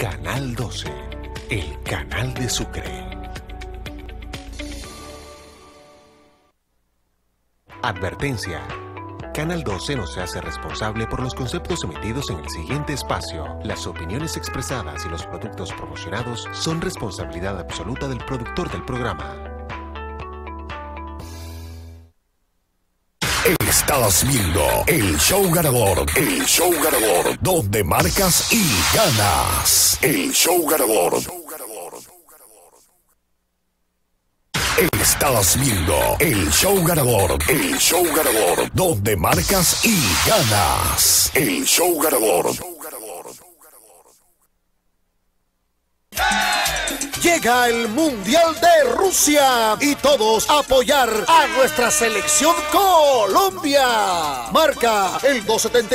Canal 12, el canal de Sucre. Advertencia. Canal 12 no se hace responsable por los conceptos emitidos en el siguiente espacio. Las opiniones expresadas y los productos promocionados son responsabilidad absoluta del productor del programa. Estás viendo el show ganador, donde marcas y ganas. El show ganador. Estás viendo el show ganador, donde marcas y ganas. El show ganador. Llega el Mundial de Rusia y todos a apoyar a nuestra selección Colombia. Marca el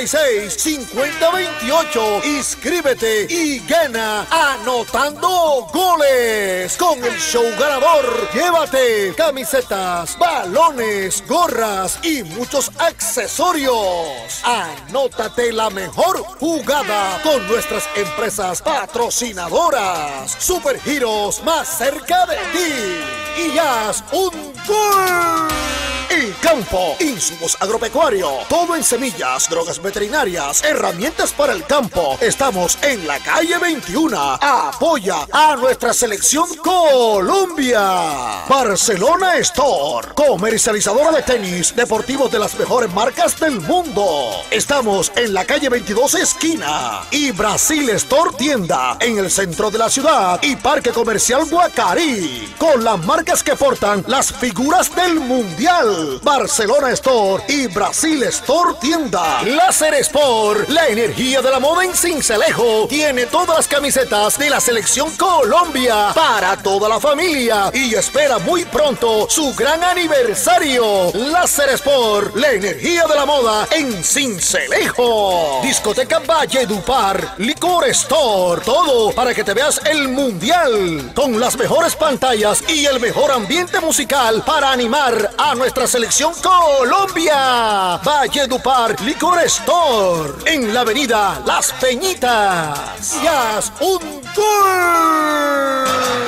276-5028. Inscríbete y gana anotando goles. Con el show ganador, llévate camisetas, balones, gorras y muchos accesorios. Anótate la mejor jugada con nuestras empresas patrocinadoras. Supergiros, más cerca de ti y haz un gol. El campo, insumos agropecuarios, todo en semillas, drogas veterinarias, herramientas para el campo. Estamos en la calle 21. Apoya a nuestra selección Colombia. Barcelona Store, comercializadora de tenis deportivos de las mejores marcas del mundo. Estamos en la calle 22 esquina. Y Brasil Store tienda en el centro de la ciudad y Parque Comercial Guacarí, con las marcas que portan las figuras del Mundial. Barcelona Store y Brasil Store tienda. Láser Sport, la energía de la moda en Sincelejo, tiene todas las camisetas de la selección Colombia para toda la familia y espera muy pronto su gran aniversario. Láser Sport, la energía de la moda en Sincelejo. Discoteca Valledupar, Licor Store, todo para que te veas el Mundial con las mejores pantallas y el mejor ambiente musical para animar a nuestra selección Colombia. Valledupar Licor Store en la avenida Las Peñitas. Y haz un gol.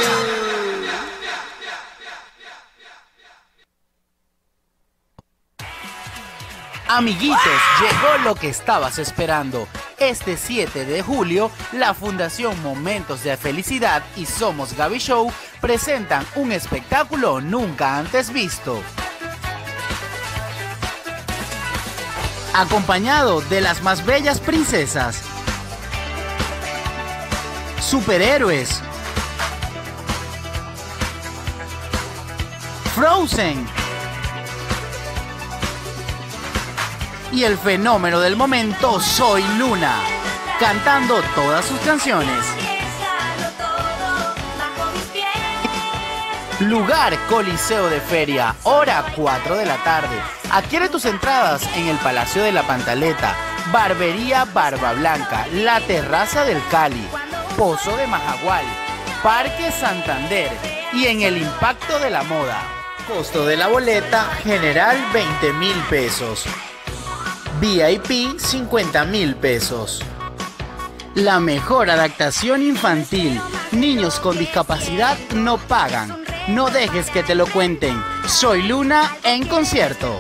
Amiguitos, llegó lo que estabas esperando. Este 7 de julio, la Fundación Momentos de Felicidad y Somos Gaby Show presentan un espectáculo nunca antes visto. Acompañado de las más bellas princesas, superhéroes, Frozen y el fenómeno del momento Soy Luna, cantando todas sus canciones. Lugar Coliseo de Feria, hora 4 de la tarde. Adquiere tus entradas en el Palacio de la Pantaleta, Barbería Barba Blanca, La Terraza del Cali, Pozo de Majagual, Parque Santander y en el Impacto de la Moda. Costo de la boleta general 20,000 pesos. VIP 50,000 pesos. La mejor adaptación infantil. Niños con discapacidad no pagan. No dejes que te lo cuenten. Soy Luna en concierto.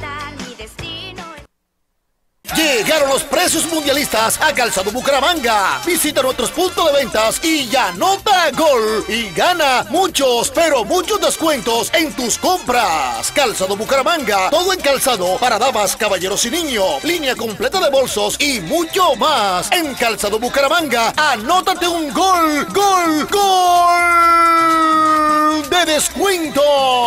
Llegaron los precios mundialistas a Calzado Bucaramanga. Visita nuestros puntos de ventas y anota gol. Y gana muchos, pero muchos descuentos en tus compras. Calzado Bucaramanga, todo en calzado para damas, caballeros y niños. Línea completa de bolsos y mucho más. En Calzado Bucaramanga, anótate un gol de descuento.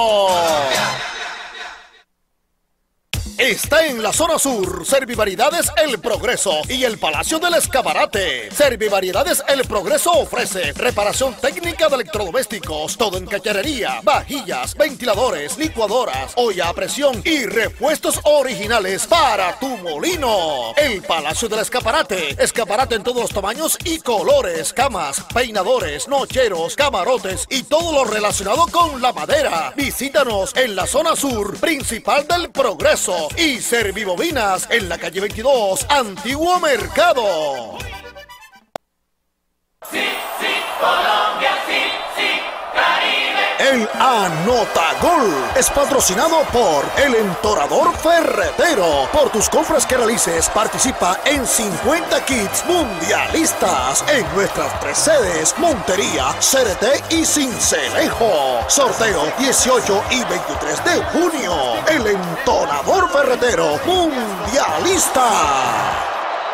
Está en la zona sur, Servivariedades El Progreso y el Palacio del Escaparate. Servivariedades El Progreso ofrece reparación técnica de electrodomésticos, todo en cacharería, vajillas, ventiladores, licuadoras, olla a presión y repuestos originales para tu molino. El Palacio del Escaparate, escaparate en todos los tamaños y colores, camas, peinadores, nocheros, camarotes y todo lo relacionado con la madera. Visítanos en la zona sur, principal del Progreso. Y Servibovinas en la calle 22, Antiguo Mercado. Sí, sí. El Anotagol es patrocinado por El Entorador Ferretero. Por tus compras que realices, participa en 50 kits mundialistas en nuestras 3 sedes, Montería, Cereté y Sincelejo. Sorteo 18 y 23 de junio. El Entorador Ferretero mundialista.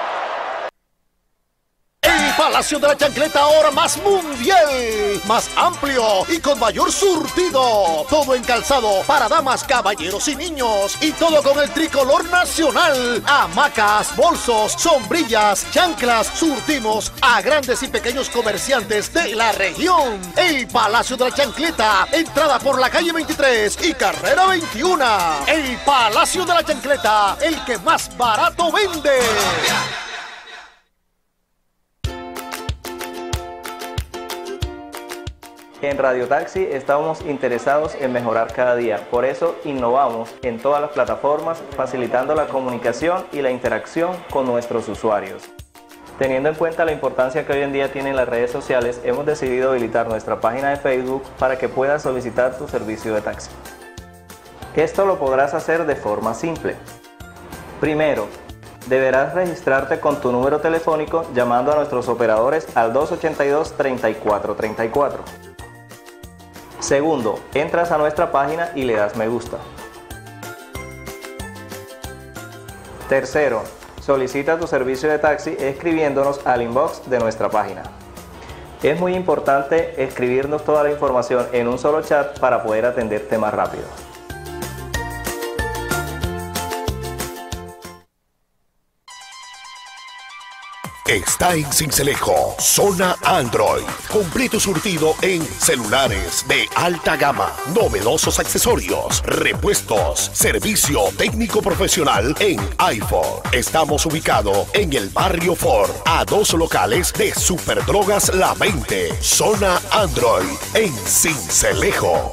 El Palacio de la Chancleta, ahora más mundial, más amplio y con mayor surtido. Todo en calzado para damas, caballeros y niños. Y todo con el tricolor nacional. Hamacas, bolsos, sombrillas, chanclas. Surtimos a grandes y pequeños comerciantes de la región. El Palacio de la Chancleta, entrada por la calle 23 y carrera 21. El Palacio de la Chancleta, el que más barato vende. En Radio Taxi estamos interesados en mejorar cada día, por eso innovamos en todas las plataformas, facilitando la comunicación y la interacción con nuestros usuarios. Teniendo en cuenta la importancia que hoy en día tienen las redes sociales, hemos decidido habilitar nuestra página de Facebook para que puedas solicitar tu servicio de taxi. Esto lo podrás hacer de forma simple. Primero, deberás registrarte con tu número telefónico llamando a nuestros operadores al 282-3434. Segundo, entras a nuestra página y le das me gusta. Tercero, solicita tu servicio de taxi escribiéndonos al inbox de nuestra página. Es muy importante escribirnos toda la información en un solo chat para poder atenderte más rápido. Está en Sincelejo, zona Android. Cumple tu surtido en celulares de alta gama, novedosos accesorios, repuestos, servicio técnico profesional en iPhone. Estamos ubicados en el barrio Ford, a 2 locales de Superdrogas La 20, zona Android, en Sincelejo.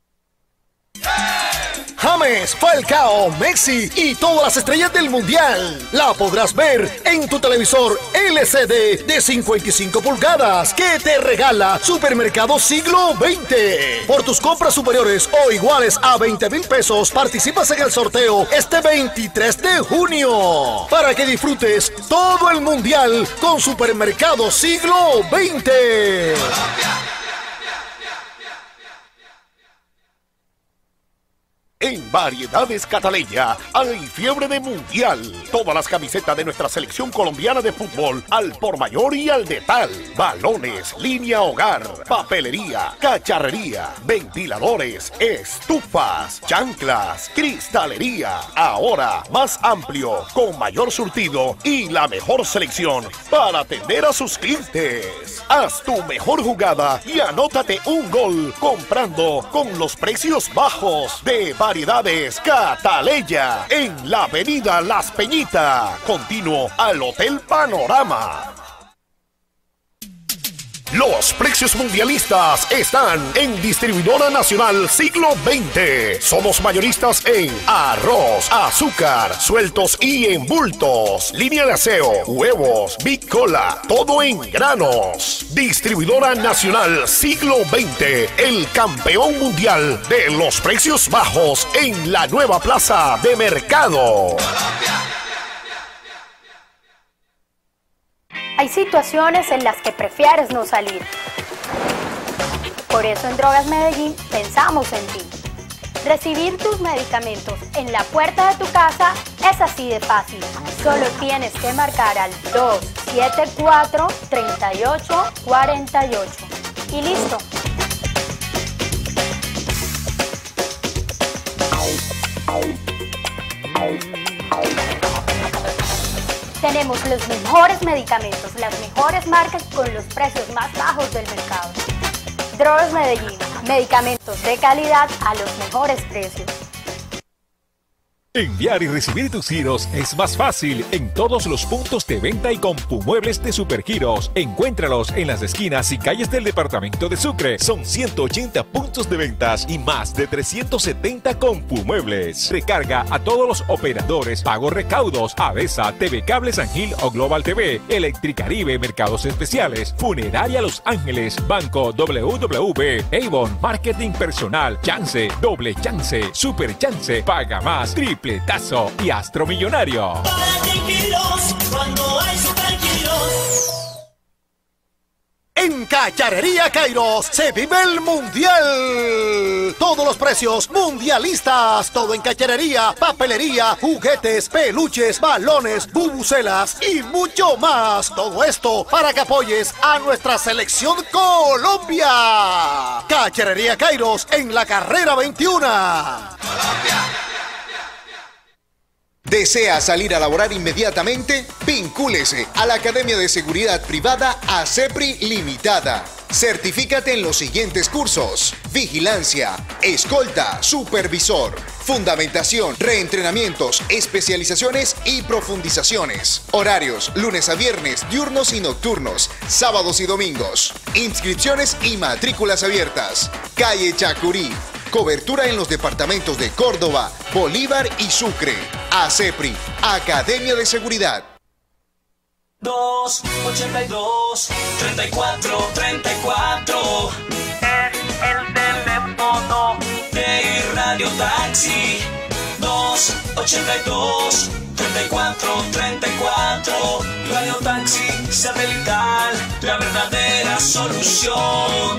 James, Falcao, Messi y todas las estrellas del mundial. La podrás ver en tu televisor LCD de 55 pulgadas que te regala Supermercado Siglo XX. Por tus compras superiores o iguales a 20,000 pesos, participas en el sorteo este 23 de junio. Para que disfrutes todo el mundial con Supermercado Siglo XX. En Variedades Cataleya hay fiebre de mundial. Todas las camisetas de nuestra selección colombiana de fútbol al por mayor y al detal. Balones, línea hogar, papelería, cacharrería, ventiladores, estufas, chanclas, cristalería. Ahora más amplio, con mayor surtido y la mejor selección para atender a sus clientes. Haz tu mejor jugada y anótate un gol comprando con los precios bajos de Variedades Cataleya, en la avenida Las Peñitas, continuo al Hotel Panorama. Los precios mundialistas están en Distribuidora Nacional Siglo XX. Somos mayoristas en arroz, azúcar, sueltos y en bultos, línea de aseo, huevos, Big Cola, todo en granos. Distribuidora Nacional Siglo XX, el campeón mundial de los precios bajos en la nueva plaza de mercado. Hay situaciones en las que prefieres no salir. Por eso en Drogas Medellín pensamos en ti. Recibir tus medicamentos en la puerta de tu casa es así de fácil. Solo tienes que marcar al 274-3848 y listo. Tenemos los mejores medicamentos, las mejores marcas con los precios más bajos del mercado. Drogas Medellín, medicamentos de calidad a los mejores precios. Enviar y recibir tus giros es más fácil en todos los puntos de venta y Compumuebles de Supergiros. Encuéntralos en las esquinas y calles del departamento de Sucre. Son 180 puntos de ventas y más de 370 Compumuebles. Recarga a todos los operadores, pago recaudos, Avesa, TV Cable San Gil o Global TV, Electricaribe, Mercados Especiales, Funeraria Los Ángeles, Banco WW, Avon, Marketing Personal, Chance, Doble Chance, Super Chance, Paga Más, Tripletazo y Astro Millonario. En Cacharrería Kairos se vive el mundial. Todos los precios mundialistas. Todo en cacharrería, papelería, juguetes, peluches, balones, bubucelas y mucho más. Todo esto para que apoyes a nuestra selección Colombia. Cacharrería Kairos en la carrera 21. Colombia. ¿Desea salir a laborar inmediatamente? Vincúlese a la Academia de Seguridad Privada ACEPRI Limitada. Certifícate en los siguientes cursos: vigilancia, escolta, supervisor, fundamentación, reentrenamientos, especializaciones y profundizaciones. Horarios: lunes a viernes, diurnos y nocturnos, sábados y domingos. Inscripciones y matrículas abiertas. Calle Chacurí. Cobertura en los departamentos de Córdoba, Bolívar y Sucre. ACEPRI, Academia de Seguridad. 282-3434 es el teléfono de Radio Taxi. 282-3434 Radio Taxi satelital, la verdadera solución.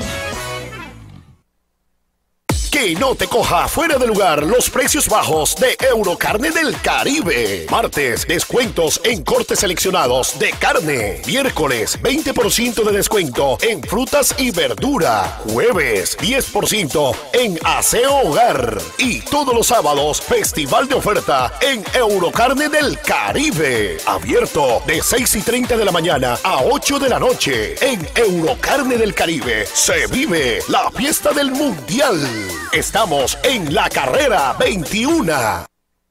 Que no te coja fuera de lugar los precios bajos de Eurocarne del Caribe. Martes, descuentos en cortes seleccionados de carne. Miércoles, 20% de descuento en frutas y verdura. Jueves, 10% en aseo hogar. Y todos los sábados, festival de oferta en Eurocarne del Caribe. Abierto de 6:30 de la mañana a 8 de la noche. En Eurocarne del Caribe se vive la fiesta del mundial. Estamos en la carrera 21.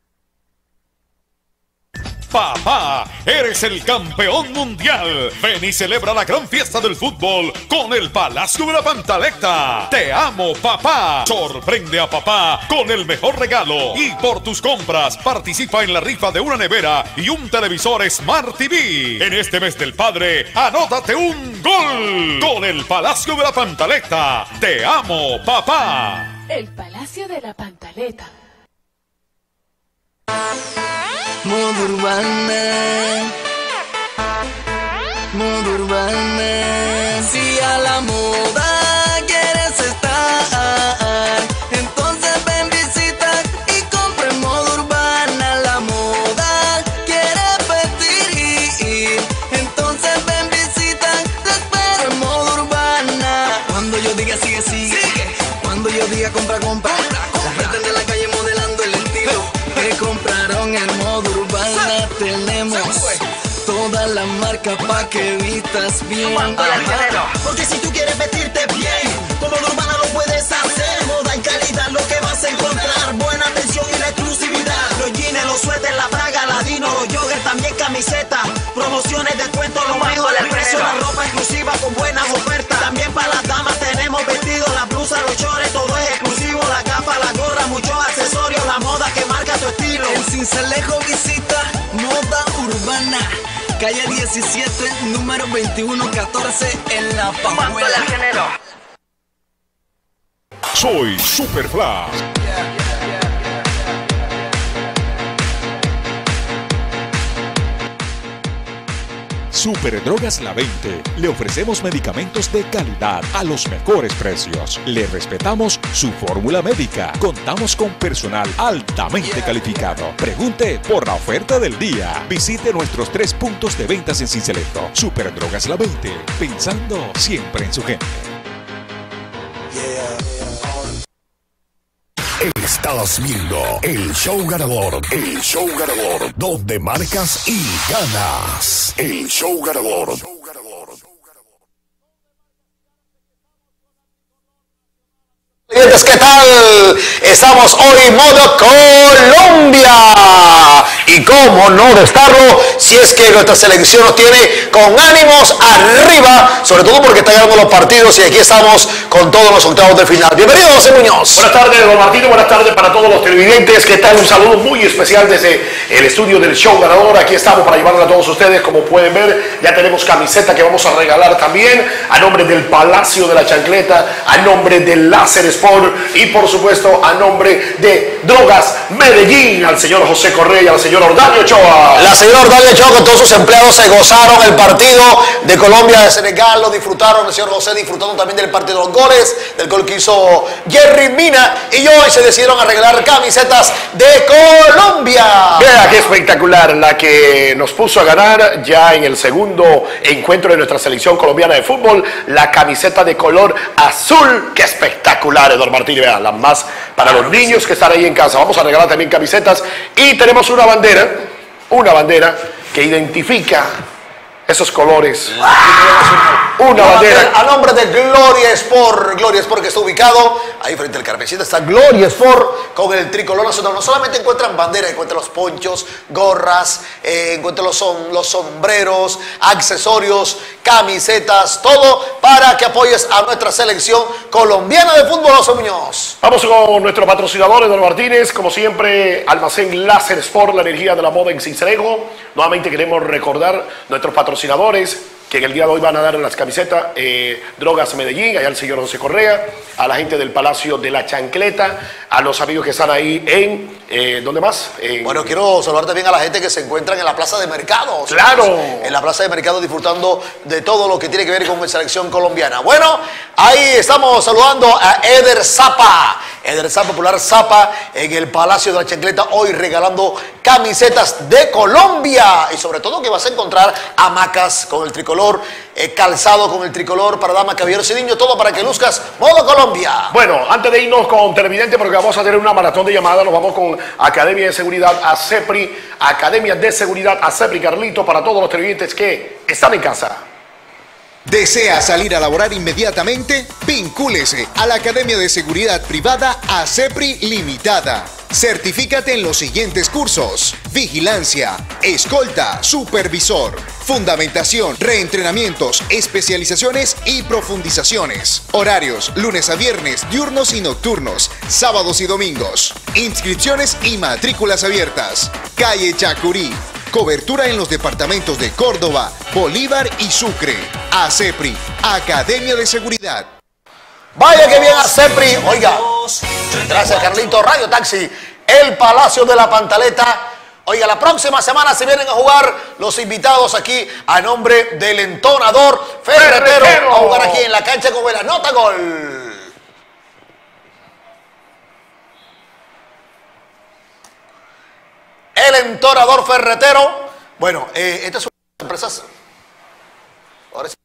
Papá, eres el campeón mundial. Ven y celebra la gran fiesta del fútbol con el Palacio de la Pantaleta. Te amo, papá. Sorprende a papá con el mejor regalo. Y por tus compras, participa en la rifa de una nevera y un televisor Smart TV. En este mes del padre, anótate un gol con el Palacio de la Pantaleta. Te amo, papá. El Palacio de la Pantaleta. Modo urbana, modo urbana. Si a la moda quieres estar, entonces ven, visita y compra en Modo Urbana. La moda quiere vestir, entonces ven, visita, te espero en Modo Urbana. Cuando yo diga sigue, sigue. Cuando yo diga compra, compra. La gente de la calle modelando el estilo que compraron en Modo Urbana. Tenemos todas las marcas pa' que vistas bien. Porque si tú quieres vestirte bien, con Modo Urbana lo puedes hacer. Moda y calidad lo que vas a encontrar. Buena atención y la exclusividad. Los jeans, los suéteres, la braga, ladino, los joggers, también camisetas. Promociones, descuentos, lo mejor del precio. La ropa exclusiva con buenas ofertas. También para las damas tenemos vestidos, las blusas, los chores, todo es exclusivo. La gafas, la gorra, muchos accesorios. La moda que marca tu estilo. En Cincelejo visita Moda Urbana. Calle 17, número 2114 en La Pajuela. Soy Super Flash. Superdrogas La 20. Le ofrecemos medicamentos de calidad a los mejores precios. Le respetamos su fórmula médica. Contamos con personal altamente calificado. Pregunte por la oferta del día. Visite nuestros 3 puntos de ventas en Cincelejo. Superdrogas La 20. Pensando siempre en su gente. Estás viendo el show ganador, donde marcas y ganas. El show ganador. televidentes, ¿qué tal? Estamos hoy modo Colombia. Y cómo no de estarlo, si es que nuestra selección nos tiene con ánimos arriba, sobre todo porque está ganando los partidos y aquí estamos con todos los octavos de final. Bienvenido, José Muñoz. Buenas tardes, don Martino, buenas tardes para todos los televidentes, ¿qué tal? Un saludo muy especial desde el estudio del Show Ganador. Aquí estamos para llevarle a todos ustedes, como pueden ver, ya tenemos camiseta que vamos a regalar también, a nombre del Palacio de la Chancleta, a nombre del Láser Sport y por supuesto a nombre de Drogas Medellín, al señor José Correa y al señor Ordalio Ochoa. La señora Ordalio Ochoa con todos sus empleados se gozaron el partido de Colombia de Senegal, lo disfrutaron, el señor José disfrutando también del partido de los goles, del gol que hizo Jerry Mina, y hoy se decidieron a regalar camisetas de Colombia. Vea qué espectacular, la que nos puso a ganar ya en el segundo encuentro de nuestra selección colombiana de fútbol, la camiseta de color azul. Qué espectacular, Eduardo Martínez. Vean, las más para los niños que están ahí en casa. Vamos a regalar también camisetas y tenemos una bandera que identifica esos colores. Una bandera a nombre de Gloria Sport que está ubicado ahí frente al Carmesita, está Gloria Sport con el tricolor nacional. No solamente encuentran banderas, encuentran los ponchos, gorras, encuentran los sombreros, accesorios, camisetas, todo para que apoyes a nuestra selección colombiana de fútbol, José Muñoz. Vamos con nuestro patrocinador, Eduardo Martínez. Como siempre, Almacén Láser Sport, la energía de la moda en Sincelejo. Nuevamente queremos recordar nuestros patrocinadores que en el día de hoy van a dar las camisetas, Drogas Medellín, allá al señor José Correa, a la gente del Palacio de la Chancleta, a los amigos que están ahí en, ¿dónde más? Bueno, quiero saludar también a la gente que se encuentra en la Plaza de Mercado. ¡Claro! En la Plaza de Mercado disfrutando de todo lo que tiene que ver con la selección colombiana. Bueno, ahí estamos saludando a Eder Zapa, Popular Zapa, en el Palacio de la Chancleta, hoy regalando camisetas de Colombia. Y sobre todo que vas a encontrar hamacas con el tricolor, calzado con el tricolor para damas, caballeros y niños, todo para que luzcas modo Colombia. Bueno, antes de irnos con televidente, porque vamos a tener una maratón de llamadas, nos vamos con Academia de Seguridad ASEPRI, Academia de Seguridad ASEPRI, Carlito, para todos los televidentes que están en casa. ¿Desea salir a laborar inmediatamente? Vincúlese a la Academia de Seguridad Privada ASEPRI Limitada. Certifícate en los siguientes cursos: vigilancia, escolta, supervisor, fundamentación, reentrenamientos, especializaciones y profundizaciones. Horarios: lunes a viernes, diurnos y nocturnos, sábados y domingos. Inscripciones y matrículas abiertas. Calle Chacurí. Cobertura en los departamentos de Córdoba, Bolívar y Sucre. ASEPRI, Academia de Seguridad. Vaya que bien ASEPRI. Oiga, gracias Carlito. Radio Taxi, el Palacio de la Pantaleta. Oiga, la próxima semana se vienen a jugar los invitados aquí a nombre del entonador Ferretero. A jugar aquí en la cancha con el anota gol. El entonador Ferretero. Bueno, esta es una empresa. Ahora sí.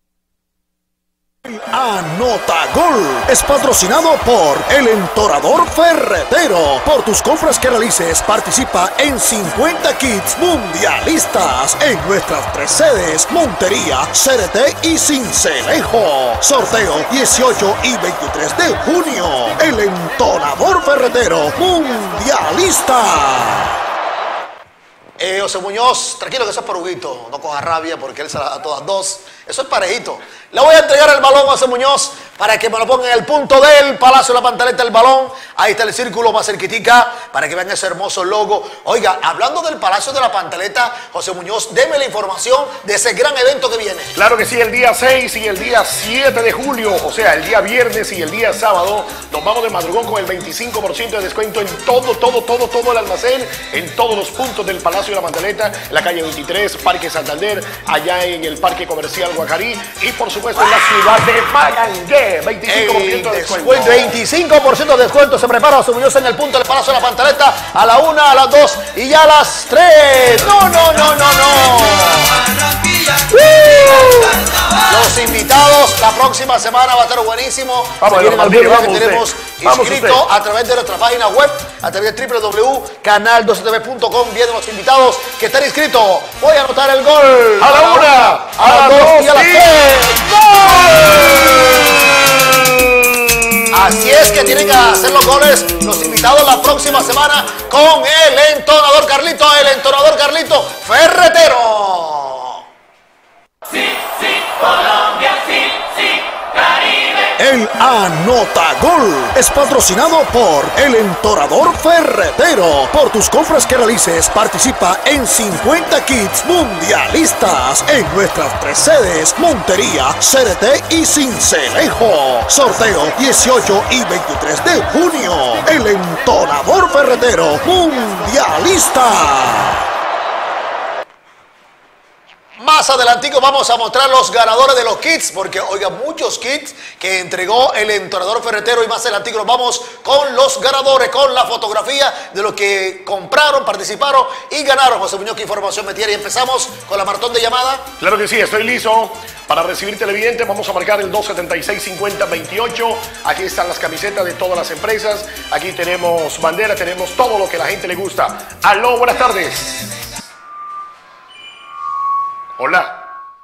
Anota Gol es patrocinado por El Entorador Ferretero. Por tus compras que realices, participa en 50 kits mundialistas en nuestras 3 sedes: Montería, CRT y Sincelejo. Sorteo 18 y 23 de junio. El Entorador Ferretero mundialista. José Muñoz, tranquilo que eso es por Huguito, no coja rabia porque él se la da a todas dos. Eso es parejito. Le voy a entregar el balón a José Muñoz para que me lo ponga en el punto del Palacio de la Pantaleta, el balón. Ahí está el círculo más cerquitica para que vean ese hermoso logo. Oiga, hablando del Palacio de la Pantaleta, José Muñoz, deme la información de ese gran evento que viene. Claro que sí, el día 6 y el día 7 de julio, o sea, el día viernes y el día sábado, nos vamos de madrugón con el 25% de descuento en todo el almacén, en todos los puntos del Palacio de la Pantaleta, la calle 23, Parque Santander, allá en el Parque Comercial Guacarí y por supuesto en la ciudad de Magangué, 25% de descuento. 25% de descuento. Se prepara José Muñoz en el punto del Palacio de la Pantaleta a la 1, a las 2 y ya a las 3. No. Los invitados la próxima semana va a estar buenísimo. Vamos, que tenemos usted. inscrito a través de nuestra página web, a través de www.canal12tv.com. Vienen los invitados que están inscritos. Voy a anotar el gol. A la 1, a las 2 y a las 3. ¡Gol! Así es que que tienen que hacer los goles los invitados la próxima semana con el entonador Carlito Ferretero. Sí, sí, Colombia, sí, sí, Caribe. El Anotagol es patrocinado por el Entorador Ferretero. Por tus compras que realices, participa en 50 kits mundialistas en nuestras 3 sedes: Montería, Cereté y Sincelejo. Sorteo 18 y 23 de junio. El Entorador Ferretero mundialista. Más adelantico vamos a mostrar los ganadores de los kits, porque oiga, muchos kits que entregó el Entorador Ferretero, y más adelantico nos vamos con los ganadores, con la fotografía de los que compraron, participaron y ganaron. José Muñoz, ¿qué información me tiene? Y empezamos con la maratón de llamada. Claro que sí, estoy listo para recibir televidentes. Vamos a marcar el 276-50-28. Aquí están las camisetas de todas las empresas. Aquí tenemos bandera, tenemos todo lo que a la gente le gusta. Aló, buenas tardes. Hola.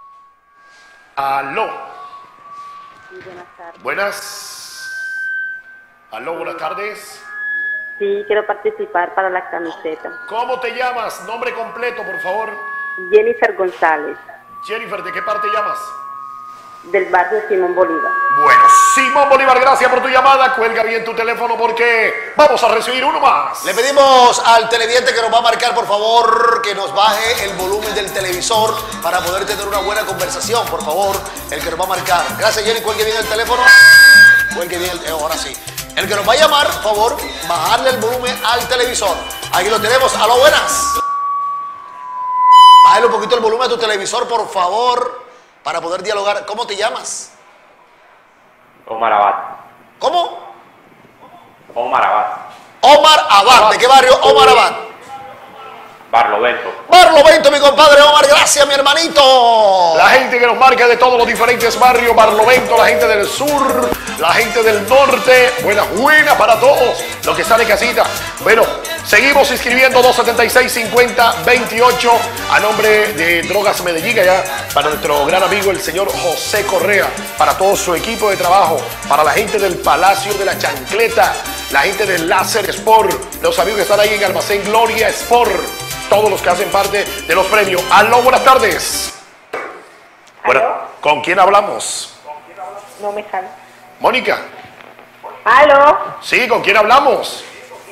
Aló. Sí, buenas tardes. Buenas. Aló, buenas tardes. Sí, quiero participar para la camiseta. ¿Cómo te llamas? Nombre completo, por favor. Jennifer González. Jennifer, ¿de qué parte llamas? Del barrio Simón Bolívar. Bueno, Simón Bolívar, gracias por tu llamada. Cuelga bien tu teléfono porque vamos a recibir uno más. Le pedimos al televidente que nos va a marcar, por favor, que nos baje el volumen del televisor para poder tener una buena conversación, por favor, el que nos va a marcar. Gracias, Jenny, cuelgue bien el teléfono. Cuelgue bien, ahora sí. El que nos va a llamar, por favor, bajarle el volumen al televisor. Aquí lo tenemos. Aló, buenas. Bájale un poquito el volumen a tu televisor, por favor, para poder dialogar. ¿Cómo te llamas? Omar Abad. ¿Cómo? Omar Abad. Omar Abad. ¿De qué barrio Omar Abad? Barlovento. Barlovento, mi compadre Omar. Gracias, mi hermanito. La gente que nos marca de todos los diferentes barrios. Barlovento, la gente del sur, la gente del norte. Buena para todos los que están en casita. Bueno, seguimos inscribiendo 276-50-28 a nombre de Drogas Medellín, allá para nuestro gran amigo el señor José Correa, para todo su equipo de trabajo, para la gente del Palacio de la Chancleta, la gente del Láser Sport, los amigos que están ahí en Almacén Gloria Sport, todos los que hacen parte de los premios. Aló, buenas tardes. Bueno, ¿con quién hablamos? No me sale. Mónica. ¿Aló? Sí, ¿con quién hablamos?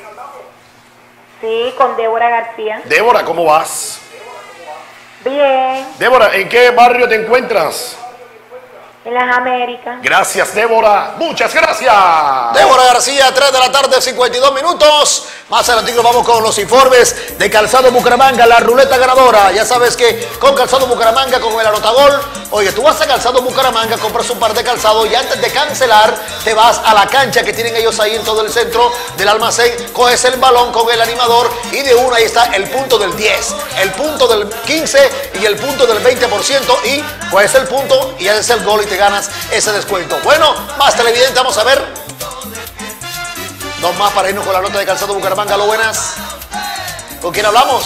Sí, con Débora García. Débora, ¿cómo vas? Bien. Débora, ¿en qué barrio te encuentras? En las Américas. Gracias, Débora. Muchas gracias. Débora García, 3 de la tarde, 52 minutos. Más adelante vamos con los informes de Calzado Bucaramanga, la ruleta ganadora. Ya sabes que con Calzado Bucaramanga, con el Anotagol, oye, tú vas a Calzado Bucaramanga, compras un par de calzado y antes de cancelar te vas a la cancha que tienen ellos ahí en todo el centro del almacén, coges el balón con el animador y de una ahí está el punto del 10, el punto del 15 y el punto del 20% y coges el punto y haces el gol y te ganas ese descuento. Bueno, más televidente, vamos a ver. Dos más para irnos con la nota de Calzado Bucaramanga. Aló, buenas. ¿Con quién hablamos?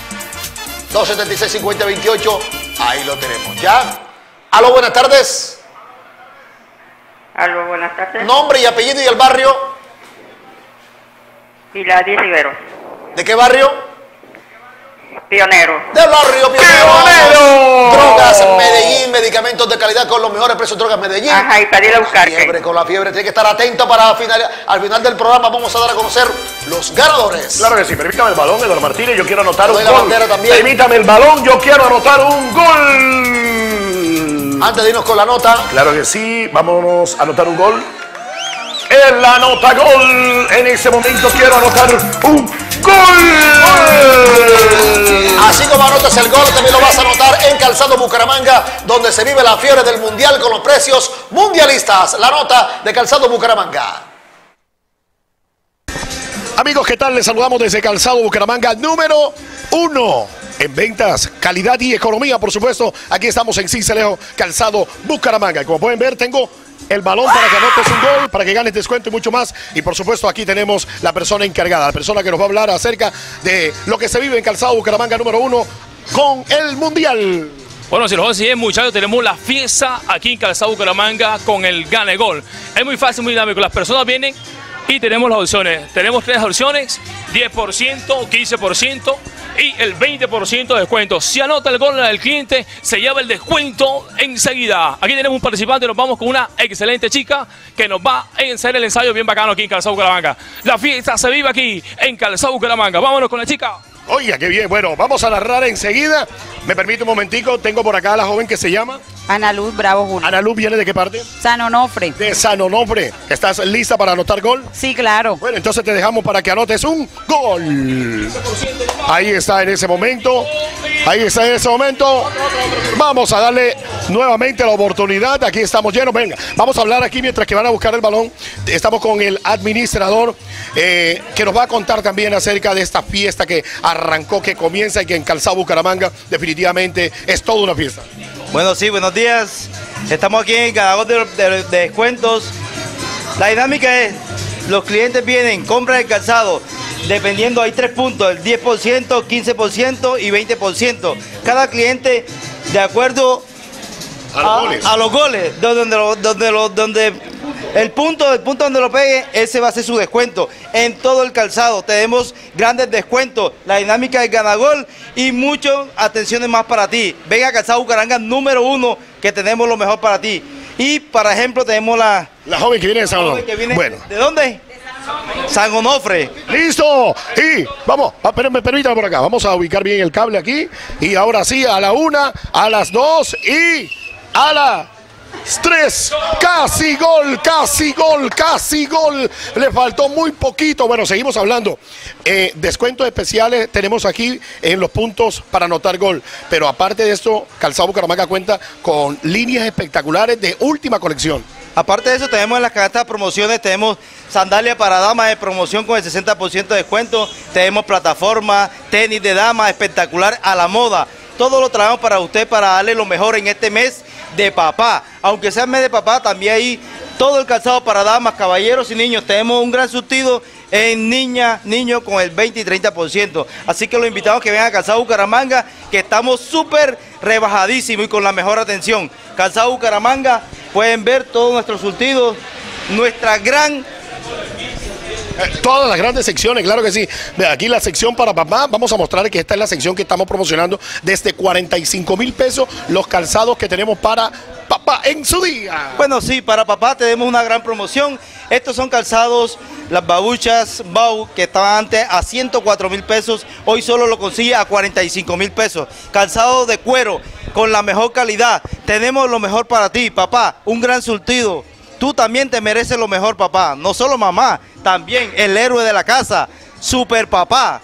276-50-28. Ahí lo tenemos. ¿Ya? Aló, buenas tardes. Aló, buenas tardes. Nombre y apellido y el barrio. Pilar y Rivero. ¿De qué barrio? Pionero. Del barrio Pionero. Drogas Medellín, medicamentos de calidad con los mejores precios. Drogas Medellín. Ajá, y para ir a buscar. Con la fiebre, tiene que estar atento para al final del programa vamos a dar a conocer los ganadores. Claro que sí, permítame el balón, Eduardo Martínez, yo quiero anotar un la gol. bandera también. Permítame el balón, yo quiero anotar un gol. Antes de irnos con la nota. Claro que sí, vámonos a anotar un gol. El anota gol. En ese momento quiero anotar un gol. Así como anotas el gol, también lo vas a anotar en Calzado Bucaramanga, donde se vive la fiebre del mundial con los precios mundialistas. La nota de Calzado Bucaramanga. Amigos, ¿qué tal? Les saludamos desde Calzado Bucaramanga, número 1 en ventas, calidad y economía, por supuesto. Aquí estamos en Sincelejo, Calzado Bucaramanga. Como pueden ver, tengo el balón para que anotes un gol, para que ganes descuento y mucho más. Y por supuesto aquí tenemos la persona encargada, la persona que nos va a hablar acerca de lo que se vive en Calzado Bucaramanga número 1 con el Mundial. Bueno, si lo así es, muchachos, tenemos la fiesta aquí en Calzado Bucaramanga con el Gane Gol. Es muy fácil, muy dinámico. Las personas vienen Y tenemos las opciones. Tenemos 3 opciones, 10%, 15% y el 20% de descuento. Si anota el gol del cliente, se lleva el descuento enseguida. Aquí tenemos un participante, nos vamos con una excelente chica que nos va a hacer el ensayo bien bacano aquí en Calzado Bucaramanga. La fiesta se vive aquí en Calzado Bucaramanga. Vámonos con la chica. Oiga, qué bien. Bueno, vamos a narrar enseguida. Me permite un momentico. Tengo por acá a la joven que se llama Ana Luz Bravo Julio. Ana Luz, ¿viene de qué parte? San Onofre. De San Onofre. ¿Estás lista para anotar gol? Sí, claro. Bueno, entonces te dejamos para que anotes un gol. Ahí está en ese momento. Ahí está en ese momento. Vamos a darle nuevamente la oportunidad. Aquí estamos llenos. Venga, vamos a hablar aquí mientras que van a buscar el balón. Estamos con el administrador que nos va a contar también acerca de esta fiesta que arrancó, que comienza y que en Calzado Bucaramanga definitivamente es toda una fiesta. Bueno, sí, buenos días. Estamos aquí en ganador de descuentos. La dinámica es, los clientes vienen, compran el calzado, dependiendo hay 3 puntos, el 10%, 15% y 20%. Cada cliente, de acuerdo a los goles, donde el punto donde lo pegue, ese va a ser su descuento. En todo el calzado tenemos grandes descuentos, la dinámica del ganagol y muchas atenciones más para ti. Venga a Calzado Bucaramanga número 1, que tenemos lo mejor para ti. Y, por ejemplo, tenemos la joven que viene de San Onofre. Bueno. ¿De dónde? San Onofre. ¡Listo! Y vamos, permítame por acá. Vamos a ubicar bien el cable aquí. Y ahora sí, a la 1, a las 2 y a las 3. Casi gol, casi gol, casi gol. Le faltó muy poquito. Bueno, seguimos hablando. Descuentos especiales tenemos aquí en los puntos para anotar gol. Pero aparte de esto, Calzado Bucaramanga cuenta con líneas espectaculares de última colección. Aparte de eso, tenemos en las canastas de promociones, tenemos sandalias para damas de promoción con el 60% de descuento. Tenemos plataforma, tenis de damas espectacular a la moda. Todo lo traemos para usted, para darle lo mejor en este mes de papá. Aunque sea el mes de papá, también hay todo el calzado para damas, caballeros y niños. Tenemos un gran surtido en niñas, niños con el 20 y 30%. Así que los invitamos a que vengan a Calzado Bucaramanga, que estamos súper rebajadísimos y con la mejor atención. Calzado Bucaramanga, pueden ver todos nuestros surtidos, nuestra gran... Todas las grandes secciones, claro que sí. Aquí la sección para papá, vamos a mostrar que esta es la sección que estamos promocionando desde 45.000 pesos, los calzados que tenemos para papá en su día. Bueno, sí, para papá tenemos una gran promoción. Estos son calzados, las babuchas Bau, que estaban antes a 104.000 pesos, hoy solo lo consigue a 45.000 pesos. Calzado de cuero, con la mejor calidad. Tenemos lo mejor para ti, papá, un gran surtido. Tú también te mereces lo mejor, papá. No solo mamá, también el héroe de la casa, Super Papá.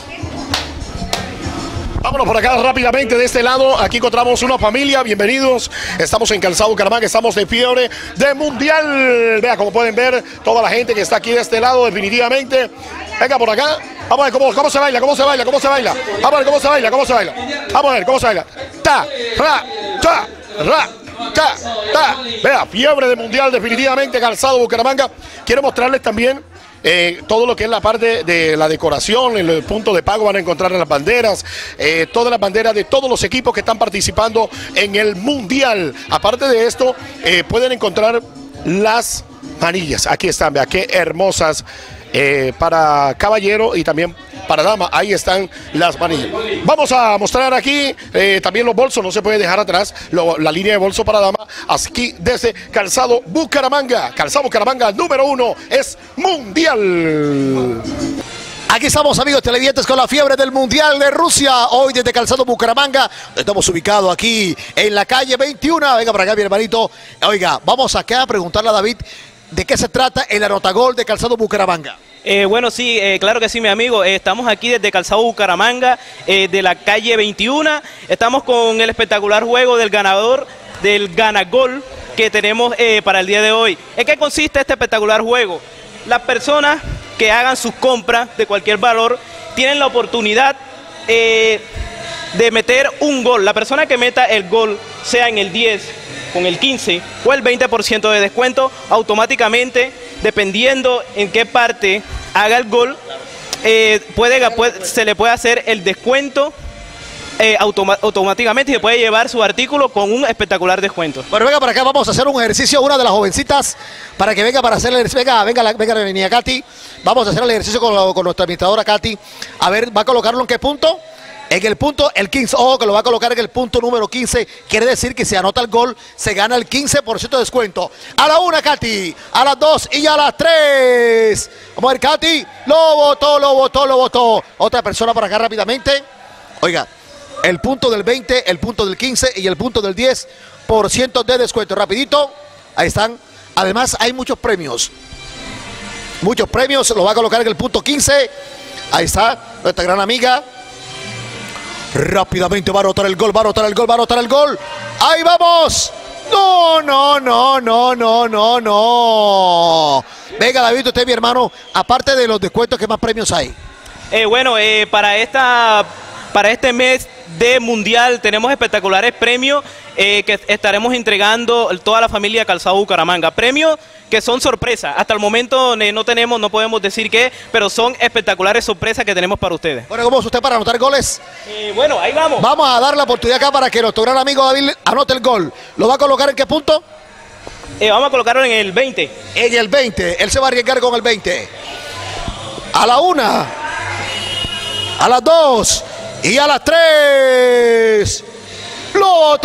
Vámonos por acá rápidamente de este lado. Aquí encontramos una familia. Bienvenidos. Estamos en Calzado Bucaramanga. Estamos de fiebre de mundial. Vea, como pueden ver, toda la gente que está aquí de este lado, definitivamente. Venga por acá. Vamos a ver cómo se baila, cómo se baila, cómo se baila. Vamos a ver cómo se baila, cómo se baila. Vamos a ver cómo se baila. Ta, ra, ta, ra. Vea, fiebre de mundial definitivamente, Calzado Bucaramanga. Quiero mostrarles también todo lo que es la parte de la decoración. En el punto de pago van a encontrar las banderas, todas las banderas de todos los equipos que están participando en el mundial. Aparte de esto, pueden encontrar las manillas. Aquí están, vea qué hermosas, para caballero y también para dama. Ahí están las manillas. Vamos a mostrar aquí también los bolsos, no se puede dejar atrás la línea de bolso para dama. Aquí desde Calzado Bucaramanga. Calzado Bucaramanga número 1 es mundial. Aquí estamos, amigos televidentes, con la fiebre del Mundial de Rusia. Hoy desde Calzado Bucaramanga. Estamos ubicados aquí en la calle 21. Venga para acá, mi hermanito. Oiga, vamos acá a preguntarle a David de qué se trata el anotagol de Calzado Bucaramanga. Bueno, sí, claro que sí, mi amigo. Estamos aquí desde Calzado Bucaramanga, de la calle 21. Estamos con el espectacular juego del ganador del Ganagol que tenemos para el día de hoy. ¿En qué consiste este espectacular juego? Las personas que hagan sus compras de cualquier valor tienen la oportunidad de meter un gol. La persona que meta el gol, sea en el 10, con el 15 o el 20% de descuento, automáticamente, dependiendo en qué parte haga el gol, se le puede hacer el descuento automáticamente se puede llevar su artículo con un espectacular descuento. Bueno, venga para acá, vamos a hacer un ejercicio, una de las jovencitas, para que venga para hacer el ejercicio. Venga la niña Katy. Vamos a hacer el ejercicio con nuestra administradora Katy. A ver, ¿va a colocarlo en qué punto? En el punto, el 15, ojo que lo va a colocar en el punto número 15, quiere decir que si anota el gol, se gana el 15% de descuento. A la 1, Katy, a las 2 y a las 3. Vamos a ver, Katy, lo votó. Otra persona por acá rápidamente. Oiga, el punto del 20, el punto del 15 y el punto del 10% de descuento. Rapidito, ahí están. Además, hay muchos premios. Muchos premios, lo va a colocar en el punto 15. Ahí está, nuestra gran amiga. Rápidamente va a anotar el gol, va a anotar el gol. ¡Ahí vamos! No. Venga, David, usted, mi hermano, aparte de los descuentos, ¿qué más premios hay? Para este mes de Mundial tenemos espectaculares premios que estaremos entregando toda la familia Calzado Bucaramanga. Premios que son sorpresas. Hasta el momento no podemos decir qué, pero son espectaculares sorpresas que tenemos para ustedes. Bueno, ¿cómo es usted para anotar goles? Bueno, ahí vamos. Vamos a dar la oportunidad acá para que nuestro gran amigo David anote el gol. ¿Lo va a colocar en qué punto? Vamos a colocarlo en el 20. En el 20. Él se va a arriesgar con el 20. A la 1. A las 2. Y a las 3. Lo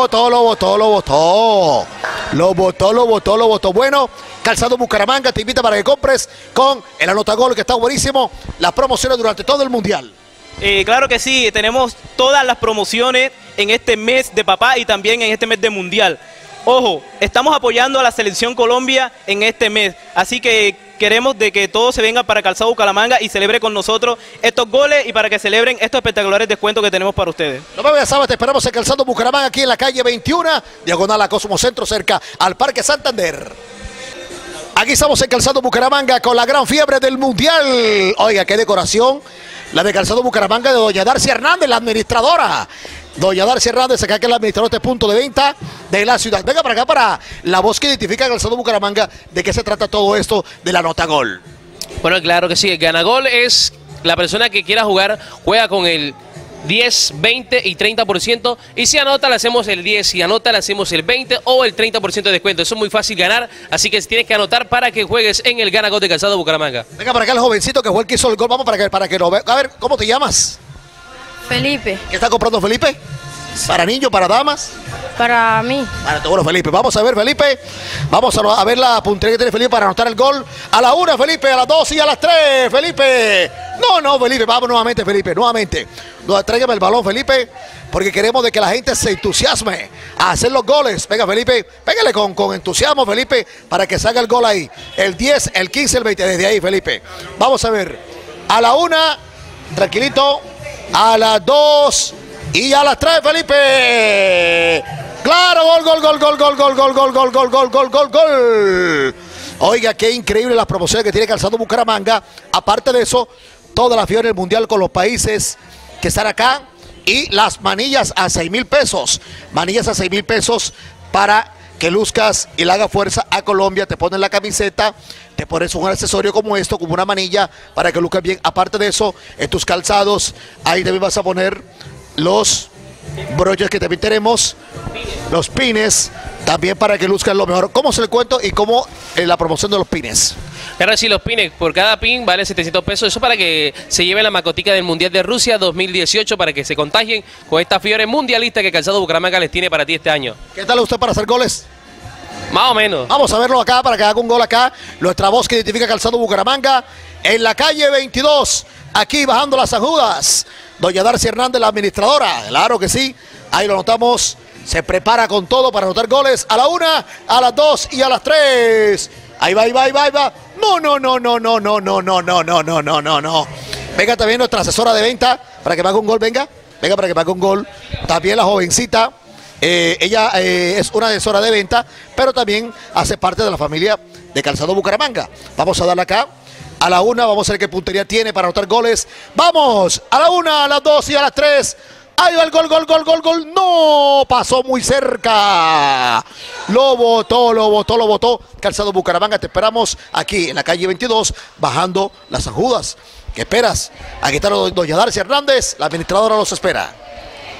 votó. Bueno, Calzado Bucaramanga te invita para que compres con el anotagol, que está buenísimo. Las promociones durante todo el Mundial. Claro que sí, tenemos todas las promociones en este mes de papá y también en este mes de Mundial. Ojo, estamos apoyando a la Selección Colombia en este mes, así que queremos de que todo se venga para Calzado Bucaramanga y celebre con nosotros estos goles y para que celebren estos espectaculares descuentos que tenemos para ustedes. No me vayas, sábado, te esperamos en Calzado Bucaramanga, aquí en la calle 21, diagonal a Cosmo Centro, cerca al Parque Santander. Aquí estamos en Calzado Bucaramanga con la gran fiebre del Mundial. Oiga, qué decoración, la de Calzado Bucaramanga de doña Darcy Hernández, la administradora. Doña Darcy Hernández, acá que es la administradora de este punto de venta de la ciudad. Venga para acá para la voz que identifica a Calzado Bucaramanga. ¿De qué se trata todo esto de la nota gol? Bueno, claro que sí. El ganagol es la persona que quiera jugar, juega con el 10, 20 y 30%. Y si anota, le hacemos el 10. Si anota, le hacemos el 20 o el 30% de descuento. Eso es muy fácil ganar. Así que tienes que anotar para que juegues en el ganagol de Calzado Bucaramanga. Venga para acá el jovencito que fue el que hizo el gol. Vamos para que lo vea. A ver, ¿cómo te llamas? Felipe. ¿Qué está comprando Felipe? ¿Para niños, para damas? Para mí. Para bueno, Felipe. Vamos a ver, Felipe. Vamos a ver la puntería que tiene Felipe para anotar el gol. A la 1, Felipe. A las 2 y a las 3, Felipe. No, Felipe. Vamos nuevamente, Felipe. Nuevamente. Tráigame el balón, Felipe. Porque queremos de que la gente se entusiasme a hacer los goles. Venga, Felipe. Pégale con entusiasmo, Felipe, para que salga el gol ahí. El 10, el 15, el 20. Desde ahí, Felipe. Vamos a ver. A la 1, tranquilito. A las 2 y a las 3, Felipe. Claro, gol. Oiga, qué increíble las promociones que tiene Calzado Bucaramanga. Aparte de eso, toda la fiebre del Mundial con los países que están acá. Y las manillas a 6,000 pesos. Manillas a 6,000 pesos para que luzcas y le haga fuerza a Colombia. Te pones la camiseta, te pones un accesorio como esto, como una manilla, para que luzcas bien. Aparte de eso, en tus calzados, ahí también vas a poner los broches que también tenemos, los pines, también para que luzcan lo mejor. ¿Cómo se le cuento y cómo la promoción de los pines? Claro, sí, los pines, por cada pin vale 700 pesos. Eso para que se lleven la macotica del Mundial de Rusia 2018, para que se contagien con esta fiebre mundialista que Calzado Bucaramanga les tiene para ti este año. ¿Qué tal usted para hacer goles? Más o menos. Vamos a verlo acá para que haga un gol acá. Nuestra voz que identifica Calzado Bucaramanga en la calle 22, aquí bajando las San Judas. Doña Darcy Hernández, la administradora. Claro que sí. Ahí lo notamos. Se prepara con todo para anotar goles. A la 1, a las 2 y a las 3. Ahí va. No. Venga también nuestra asesora de venta para que me haga un gol. Venga para que me haga un gol. También la jovencita. Ella es una asesora de venta, pero también hace parte de la familia de Calzado Bucaramanga. Vamos a darle acá. A la 1, vamos a ver qué puntería tiene para anotar goles. ¡Vamos! A la 1, a las 2 y a las 3. ¡Ahí va el gol! ¡No! Pasó muy cerca. Lo votó. Calzado Bucaramanga, te esperamos aquí en la calle 22, bajando las San Judas. ¿Qué esperas? Aquí está doña Darcy Hernández, la administradora los espera.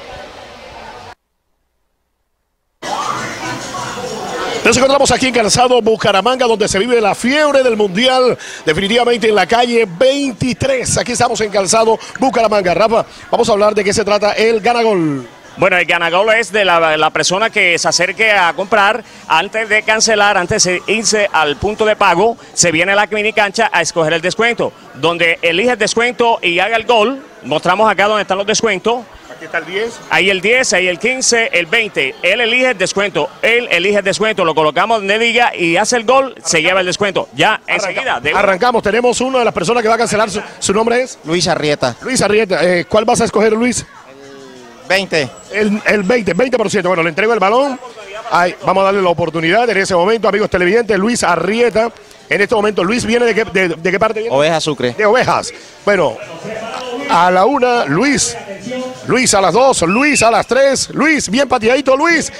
Nos encontramos aquí en Calzado Bucaramanga, donde se vive la fiebre del Mundial, definitivamente en la calle 23. Aquí estamos en Calzado Bucaramanga. Rafa, vamos a hablar de qué se trata el Ganagol. Bueno, el Ganagol es de la persona que se acerque a comprar antes de cancelar, antes de irse al punto de pago, se viene a la mini cancha a escoger el descuento, donde elige el descuento y haga el gol. Mostramos acá donde están los descuentos. Aquí está el 10. Ahí el 10, ahí el 15, el 20. Él elige el descuento, lo colocamos donde diga y hace el gol, se lleva el descuento. Ya, enseguida. Arrancamos, tenemos una de las personas que va a cancelar, ¿su nombre es? Luis Arrieta. Luis Arrieta, ¿cuál vas a escoger, Luis? 20. El 20%. Bueno, le entrego el balón. Ahí, vamos a darle la oportunidad en ese momento, amigos televidentes. Luis Arrieta. En este momento, Luis viene de qué parte viene? Ovejas Sucre. De Ovejas. Bueno, a la 1, Luis. Luis a las 2, Luis a las 3. Luis, bien pateadito, Luis.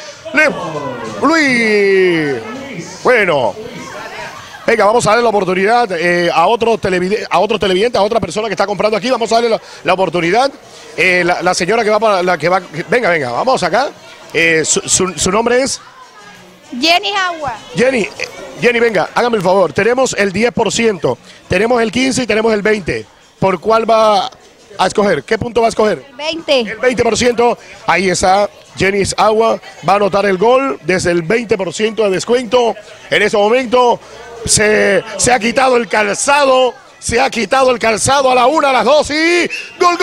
Luis. Bueno. Venga, vamos a darle la oportunidad a otro televidente, a otra persona que está comprando aquí. Vamos a darle la oportunidad. La señora que va para la que va. Venga, vamos acá. Su nombre es Jenny Agua. Jenny, venga, hágame el favor. Tenemos el 10%, tenemos el 15 y tenemos el 20. ¿Por cuál va a escoger? ¿Qué punto va a escoger? 20. El 20%. Ahí está. Jenny Agua va a anotar el gol desde el 20% de descuento. En ese momento se ha quitado el calzado. Se ha quitado el calzado a la 1, a las 2 y gol.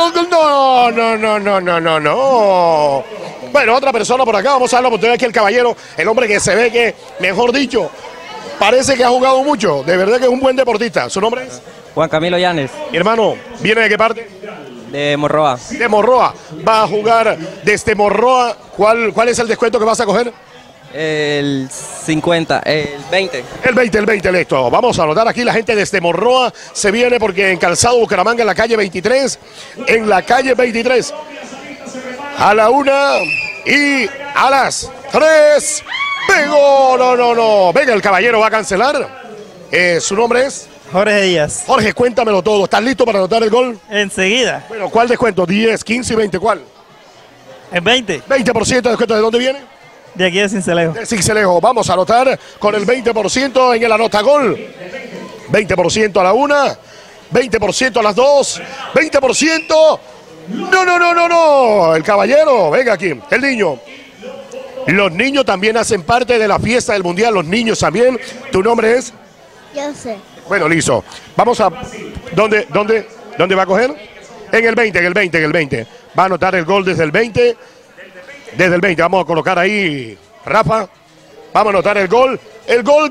No. Bueno, otra persona por acá. Vamos a dar la oportunidad que el caballero, el hombre que se ve que, mejor dicho, parece que ha jugado mucho. De verdad que es un buen deportista. ¿Su nombre es? Juan Camilo Llanes. Mi hermano, ¿viene de qué parte? De Morroa. De Morroa. Va a jugar desde Morroa. ¿Cuál es el descuento que vas a coger? El 50, el 20. El 20, listo. Vamos a anotar aquí la gente desde Morroa. Se viene porque en Calzado Bucaramanga, en la calle 23. En la calle 23. A la 1 y a las 3. ¡Pegó! No. Venga, el caballero va a cancelar. ¿Su nombre es? Jorge Díaz. Jorge, cuéntamelo todo. ¿Estás listo para anotar el gol? Enseguida. Bueno, ¿cuál descuento? 10, 15 y 20. ¿Cuál? El 20. 20% de descuento. ¿De dónde viene? De aquí de Sincelejo. De Sincelejo. Vamos a anotar con el 20% en el anotagol. 20% a la 1, 20% a las 2, 20%. No. El caballero, venga aquí, el niño. Los niños también hacen parte de la fiesta del Mundial, los niños también. ¿Tu nombre es? Yo sé. Bueno, listo. Vamos a... ¿Dónde va a coger? En el 20. Va a anotar el gol desde el 20. Desde el 20, vamos a colocar ahí, Rafa. Vamos a anotar el gol. El gol.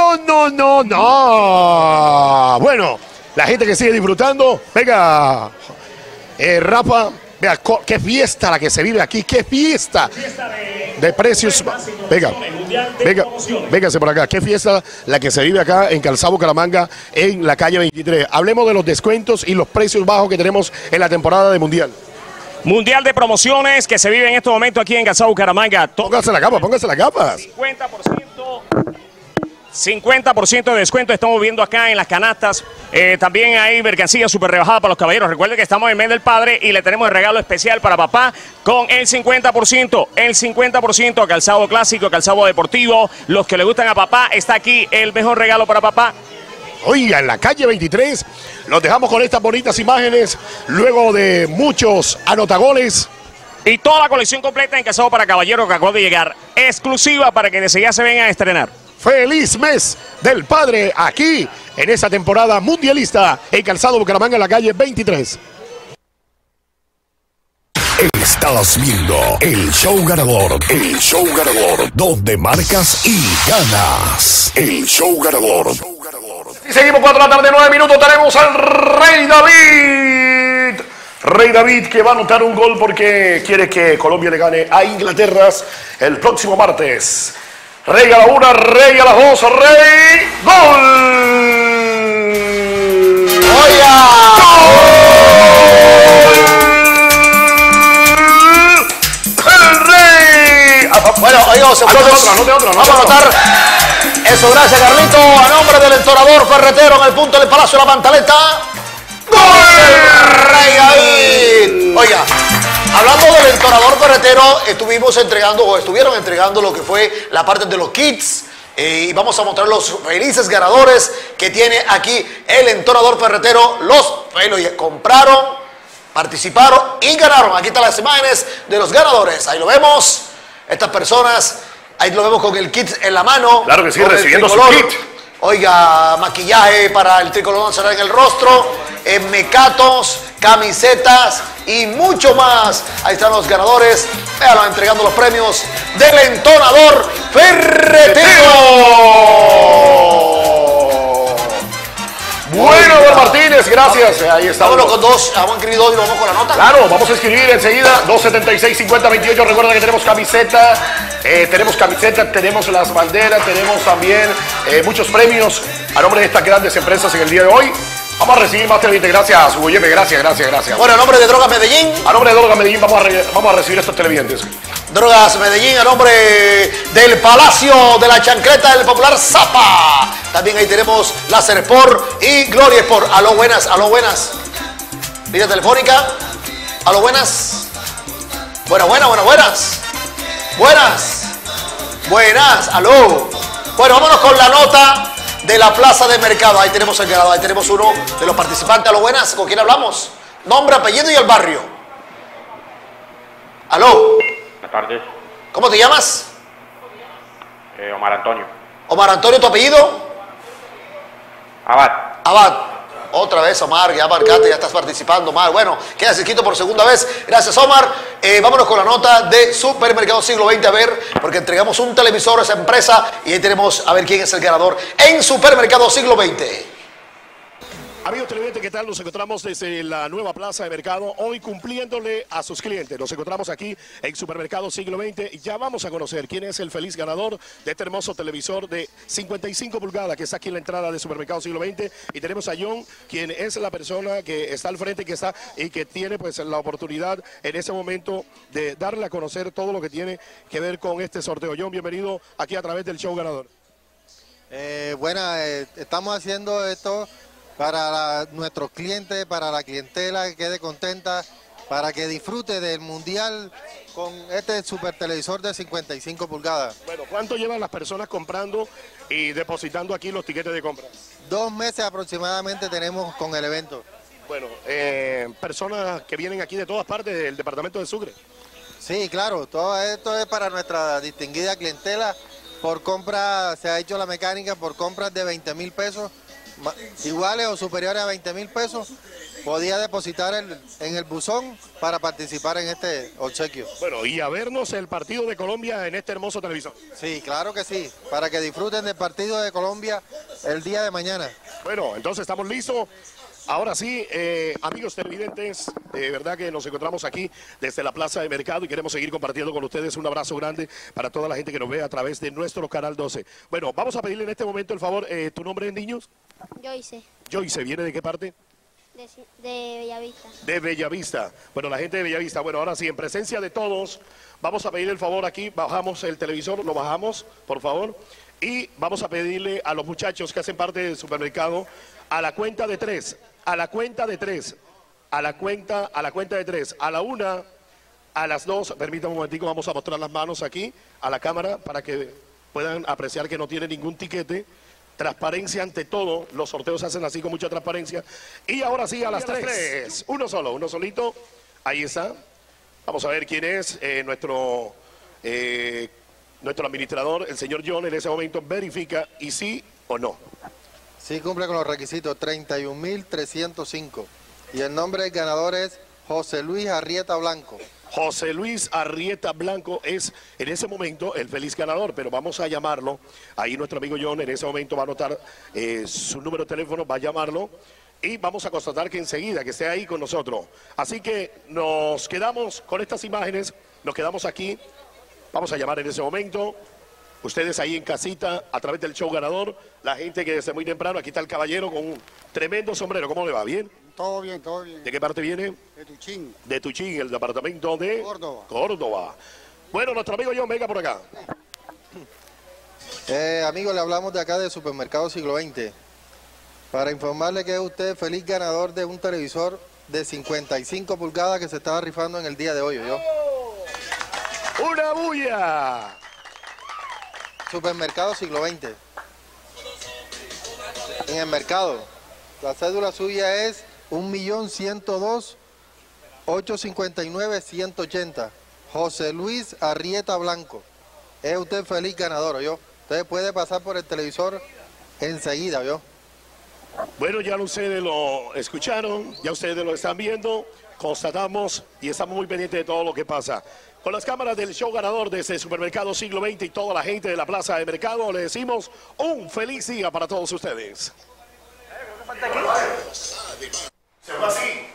No. Bueno, la gente que sigue disfrutando. Venga, Rafa. Vea, qué fiesta la que se vive aquí. Qué fiesta de precios. Véngase por acá. Qué fiesta la que se vive acá en Calzado Bucaramanga, en la calle 23. Hablemos de los descuentos y los precios bajos que tenemos en la temporada de Mundial. Mundial de promociones que se vive en este momento aquí en Calzado Bucaramanga. Póngase la capa. 50% de descuento estamos viendo acá en las canastas. También hay mercancía súper rebajada para los caballeros. Recuerden que estamos en el mes del padre y le tenemos el regalo especial para papá con el 50%. El 50% calzado clásico, calzado deportivo. Los que le gustan a papá, está aquí el mejor regalo para papá. Oiga, en la calle 23 los dejamos con estas bonitas imágenes luego de muchos anotagoles. Y toda la colección completa en Calzado para Caballeros que acaba de llegar, exclusiva para que desde ya se vengan a estrenar. Feliz mes del padre aquí en esta temporada mundialista en Calzado Bucaramanga en la calle 23. Estás viendo el show ganador, donde marcas y ganas. El show ganador. Y seguimos 4 de la tarde, 9 minutos. Tenemos al Rey David. Rey David que va a anotar un gol porque quiere que Colombia le gane a Inglaterra el próximo martes. Rey a la 1, Rey a las 2, Rey. ¡Gol! ¡Oiga! ¡El Rey! Bueno, oiga, no te otra. Vamos a anotar. Eso, gracias, Carlito. A nombre del entrenador ferretero en el punto del Palacio de la Pantaleta. ¡Gol! ¡Rey David! Oiga. Hablando del entorador ferretero, estuvieron entregando lo que fue la parte de los kits. Y vamos a mostrar los felices ganadores que tiene aquí el entonador ferretero. Los compraron, participaron y ganaron. Aquí están las imágenes de los ganadores. Ahí lo vemos. Estas personas, ahí lo vemos con el kit en la mano. Claro que sí, recibiendo su kit. Oiga, maquillaje para el tricolor nacional en el rostro, mecatos, camisetas y mucho más. Ahí están los ganadores. Véanlo entregando los premios del entonador ferretero. Bueno, don Martínez, gracias. Ahí está. Vámonos con dos, vamos a escribir dos y vamos con la nota. Claro, vamos a escribir enseguida. 276-5028. Recuerda que tenemos camiseta. Tenemos las banderas, tenemos también muchos premios a nombre de estas grandes empresas en el día de hoy. Vamos a recibir más televidentes. Gracias, Hugo Yeme. Gracias. Bueno, a nombre de Drogas Medellín. A nombre de Drogas Medellín vamos a recibir estos televidentes. Drogas Medellín, a nombre del Palacio de la Chancleta del Popular Zapa. También ahí tenemos Láser Sport y Gloria Sport. Aló, buenas. Línea telefónica. Aló, buenas. Buenas. Aló. Bueno, vámonos con la nota de la plaza de mercado. Ahí tenemos el ganador. Ahí tenemos uno de los participantes. Aló, buenas. ¿Con quién hablamos? Nombre, apellido y el barrio. Aló. Buenas tardes. ¿Cómo te llamas? Omar Antonio. Omar Antonio, ¿tu apellido? Abad. Otra vez, Omar, ya marcaste, ya estás participando, Omar. Bueno, quedas inscrito por segunda vez. Gracias, Omar. Vámonos con la nota de Supermercado Siglo XX, a ver, porque entregamos un televisor a esa empresa y ahí tenemos a ver quién es el ganador en Supermercado Siglo XX. Amigos televidentes, ¿qué tal? Nos encontramos desde la nueva plaza de mercado, hoy cumpliéndole a sus clientes. Nos encontramos aquí en Supermercado Siglo XX y ya vamos a conocer quién es el feliz ganador de este hermoso televisor de 55 pulgadas que está aquí en la entrada de Supermercado Siglo XX. Y tenemos a John, quien es la persona que está al frente y que tiene pues la oportunidad en ese momento de darle a conocer todo lo que tiene que ver con este sorteo. John, bienvenido aquí a través del show ganador. Estamos haciendo esto para nuestros clientes, para la clientela que quede contenta, para que disfrute del mundial con este super televisor de 55 pulgadas. Bueno, ¿cuánto llevan las personas comprando y depositando aquí los tiquetes de compra? 2 meses aproximadamente tenemos con el evento. Bueno, personas que vienen aquí de todas partes del departamento de Sucre. Sí, claro, todo esto es para nuestra distinguida clientela. Por compra, se ha hecho la mecánica por compras de 20,000 pesos. Iguales o superiores a 20,000 pesos, podía depositar en el buzón para participar en este obsequio. Bueno, y a vernos el partido de Colombia en este hermoso televisor. Sí, claro que sí, para que disfruten del partido de Colombia el día de mañana. Bueno, entonces estamos listos. Ahora sí, amigos televidentes, de verdad que nos encontramos aquí desde la Plaza de Mercado y queremos seguir compartiendo con ustedes. Un abrazo grande para toda la gente que nos ve a través de nuestro Canal 12. Bueno, vamos a pedirle en este momento el favor, ¿tu nombre es, niños? Joyce, ¿viene de qué parte? De Bellavista. De Bellavista. Bueno, la gente de Bellavista. Bueno, ahora sí, en presencia de todos, vamos a pedirle el favor aquí, bajamos el televisor, lo bajamos, por favor, y vamos a pedirle a los muchachos que hacen parte del supermercado, a la cuenta de 3, a la cuenta de 3, a la cuenta de 3, a la 1, a las 2, permítanme un momentico, vamos a mostrar las manos aquí a la cámara para que puedan apreciar que no tiene ningún tiquete. Transparencia ante todo, los sorteos se hacen así con mucha transparencia. Y ahora sí, a las 3, uno solito, ahí está. Vamos a ver quién es nuestro administrador, el señor John, en ese momento verifica y sí o no. Sí, cumple con los requisitos, 31.305. Y el nombre del ganador es José Luis Arrieta Blanco. José Luis Arrieta Blanco es en ese momento el feliz ganador, pero vamos a llamarlo. Ahí nuestro amigo John en ese momento va a anotar su número de teléfono, va a llamarlo y vamos a constatar que enseguida que esté ahí con nosotros. Así que nos quedamos con estas imágenes, nos quedamos aquí, vamos a llamar en ese momento. Ustedes ahí en casita, a través del show ganador, la gente que desde muy temprano, aquí está el caballero con un tremendo sombrero. ¿Cómo le va? ¿Bien? Todo bien, todo bien. ¿De qué parte viene? De Tuchín. De Tuchín, el departamento de Córdoba. Bueno, nuestro amigo John, venga por acá. Amigo, le hablamos de acá de Supermercado Siglo XX. Para informarle que es usted feliz ganador de un televisor de 55 pulgadas que se estaba rifando en el día de hoy, ¿yo? ¡Una bulla! Supermercado Siglo XX. En el mercado. La cédula suya es 1.102.859.180. José Luis Arrieta Blanco. Es usted feliz ganador, ¿yo? Usted puede pasar por el televisor enseguida, ¿yo? Bueno, ya ustedes lo escucharon, ya ustedes lo están viendo, constatamos y estamos muy pendientes de todo lo que pasa. Con las cámaras del show ganador de este Supermercado Siglo XX y toda la gente de la Plaza de Mercado, le decimos un feliz día para todos ustedes. Se fue así.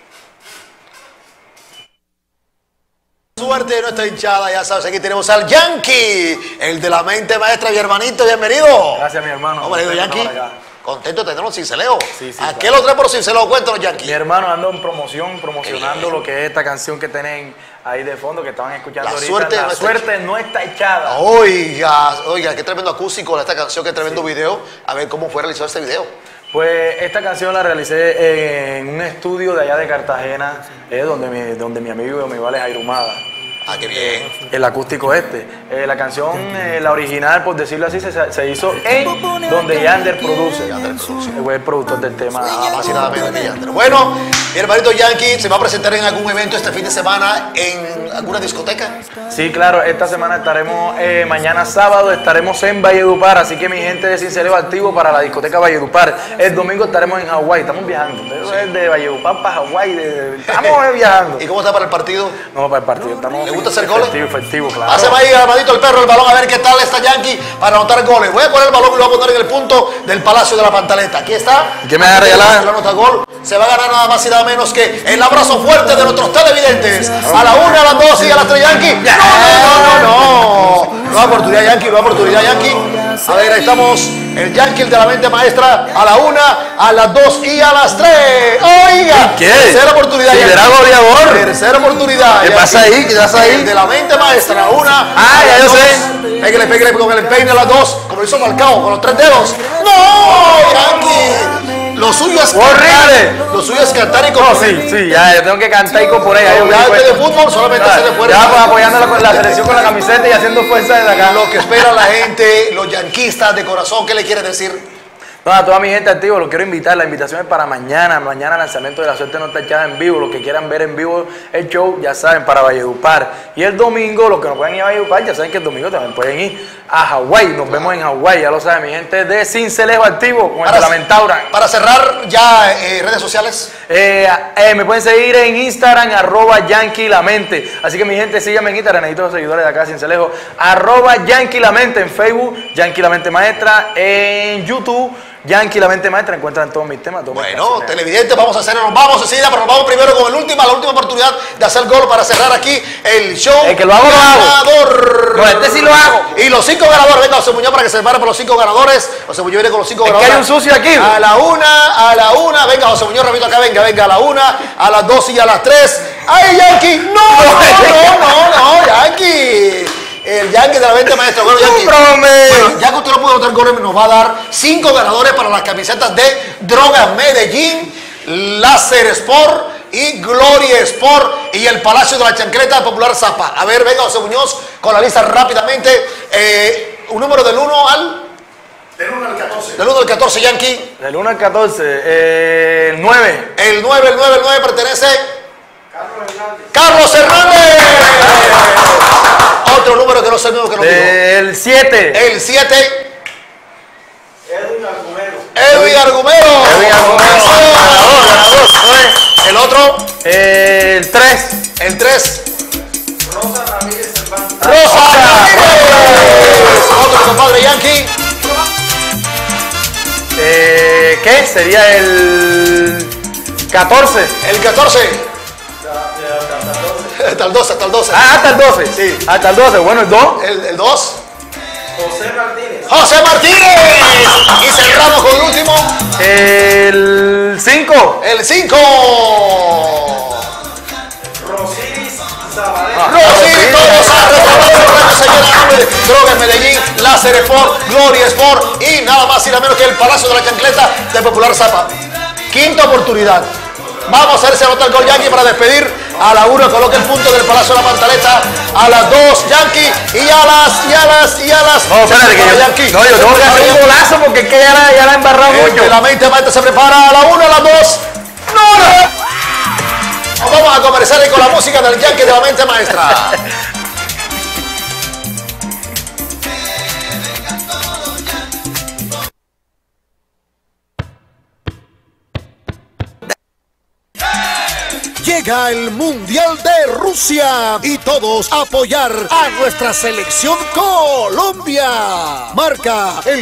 Suerte de nuestra hinchada, ya sabes, aquí tenemos al Yankee, el de la mente maestra, mi hermanito, bienvenido. Gracias, mi hermano. ¿Cómo le digo, Yankee? Contento de tenerlo en Cinceleo. Sí, sí, ¿A qué claro. lo trae por Cinceleo? Cuéntanos, Yankee. Mi hermano, ando en promocionando lo que es esta canción que tienen ahí de fondo, que estaban escuchando ahorita. La suerte no está echada. Oiga, qué tremendo acústico de esta canción, qué tremendo video. A ver cómo fue realizado este video. Pues esta canción la realicé en un estudio de allá de Cartagena, donde mi amigo y mi vale Jairo Humada. Ah, qué bien. El acústico la canción, la original, por decirlo así, se hizo en donde Yander produce. Fue el productor del tema. Nada más y nada menos que Yander. Bueno, mi hermanito Yankee, ¿se va a presentar en algún evento este fin de semana en alguna discoteca? Sí, claro, esta semana estaremos, mañana sábado estaremos en Valledupar, así que mi gente de Cinceleo activo para la discoteca Valledupar. El domingo estaremos en Hawái, estamos viajando. De Valledupar para Hawái, estamos viajando. ¿Y cómo está para el partido? No, para el partido estamos. ¿Le gusta hacer goles? Efectivo, claro. Pásame ahí, armadito el perro, el balón, a ver qué tal está Yankee para anotar goles. Voy a poner el balón y lo voy a poner en el punto del Palacio de la Pantaleta. Aquí está. ¿Qué me va a regalar? Si anota gol, se va a ganar nada más y nada menos que el abrazo fuerte de nuestros televidentes. A la 1, a las 2 y a las 3 Yankee. No. Nueva oportunidad Yankee, nueva oportunidad Yankee. A ver, ahí estamos. El Yankee, el de la mente maestra. A la 1, a las 2 y a las 3. Oiga. ¿Qué? Tercera oportunidad. Si verá goleador. Tercera oportunidad. ¿Qué pasa ahí? ¿Qué pasa ahí? El de la mente maestra. A una. Ah, ya yo sé. Pégale con el empeine a las 2. Como lo hizo Marcao, con los 3 dedos. ¡No! Yankee. Lo suyo es horrible. Lo suyo es cantar y componer. No, sí, ya, yo tengo que cantar y componer. Ya de fútbol solamente se le puede. Ya pues, apoyando la selección con la camiseta y haciendo fuerza desde acá. Lo que espera la gente, los yanquistas de corazón, ¿qué le quiere decir? No, a toda mi gente activa, los quiero invitar. La invitación es para mañana. Mañana lanzamiento de La Suerte No Está Echada en vivo. Los que quieran ver en vivo el show, ya saben, para Valledupar. Y el domingo, los que no pueden ir a Valledupar, ya saben que el domingo también pueden ir a Hawái. Nos vemos en Hawái, ya lo saben, mi gente de Cinceleo activo con el de la Mentaura. Para cerrar, ya redes sociales. Me pueden seguir en Instagram, @YankeeLamente. Así que mi gente, síganme en Instagram, necesito los seguidores de acá, Cinceleo. @YankeeLamente en Facebook, Yankee la Mente Maestra, en YouTube. Yankee la Mente Maestra, encuentran todos mis temas. Bueno, televidentes, vamos a hacerlo, nos vamos enseguida, pero nos vamos primero con la última oportunidad de hacer gol para cerrar aquí el show. El que lo hago, ganador. No, este sí lo hago. Y los 5 ganadores, venga, José Muñoz para que se prepare por los 5 ganadores. José Muñoz viene con los 5 ganadores. Que hay un sucio aquí. A la 1, venga, José Muñoz, repito acá, venga, a la 1, a las 2 y a las 3. ¡Ay, Yankee! ¡No, Yankee! El Yankee de la mente maestra. Bueno, Yankee, bueno, ya que usted no puede anotar goles, nos va a dar 5 ganadores para las camisetas de Drogas Medellín, Láser Sport y Gloria Sport y el Palacio de la Chancleta Popular Zapa. A ver, venga José Muñoz con la lista rápidamente. Un número del 1 al... Del 1 al 14. Del 1 al 14, Yankee. Del 1 al 14, el 9. El 9 pertenece... Carlos Hernández. Otro número que no sé el número que nos dijo. El 7. El 7. Edwin Argumero. Edwin Argumero. Ganador. El otro. El 3. El 3. Rosa Ramírez Cervantes. Rosa Ramírez. Otro compadre Yankee. ¿Qué? Sería el 14. El 14. Hasta el 12, hasta el 12. Ah, hasta el 12. Sí. Hasta el 12. Bueno, el 2. El 2. José Martínez. José Martínez. Y cerramos con el último. El 5. El 5. Rosiris Zabaleta. Rosiris, todos a retomar, señora. Drogas Medellín, Láser Sport, Gloria Sport y nada más y nada menos que el Palacio de la Chancleta de Popular Zapa. Quinta oportunidad. Vamos a hacer ese anota el gol Yankee para despedir. A la 1 coloca el punto del Palacio de la Pantaleta. A las 2 Yankee. Y a las. No, espérate que Yankee. No, yo tengo que hacer un golazo porque es que ya la he embarrado mucho. La mente maestra se prepara a la 1, a las 2. ¡No! Vamos a conversar con la música del Yankee de la mente maestra. Llega el Mundial de Rusia y todos a apoyar a nuestra selección Colombia. Marca el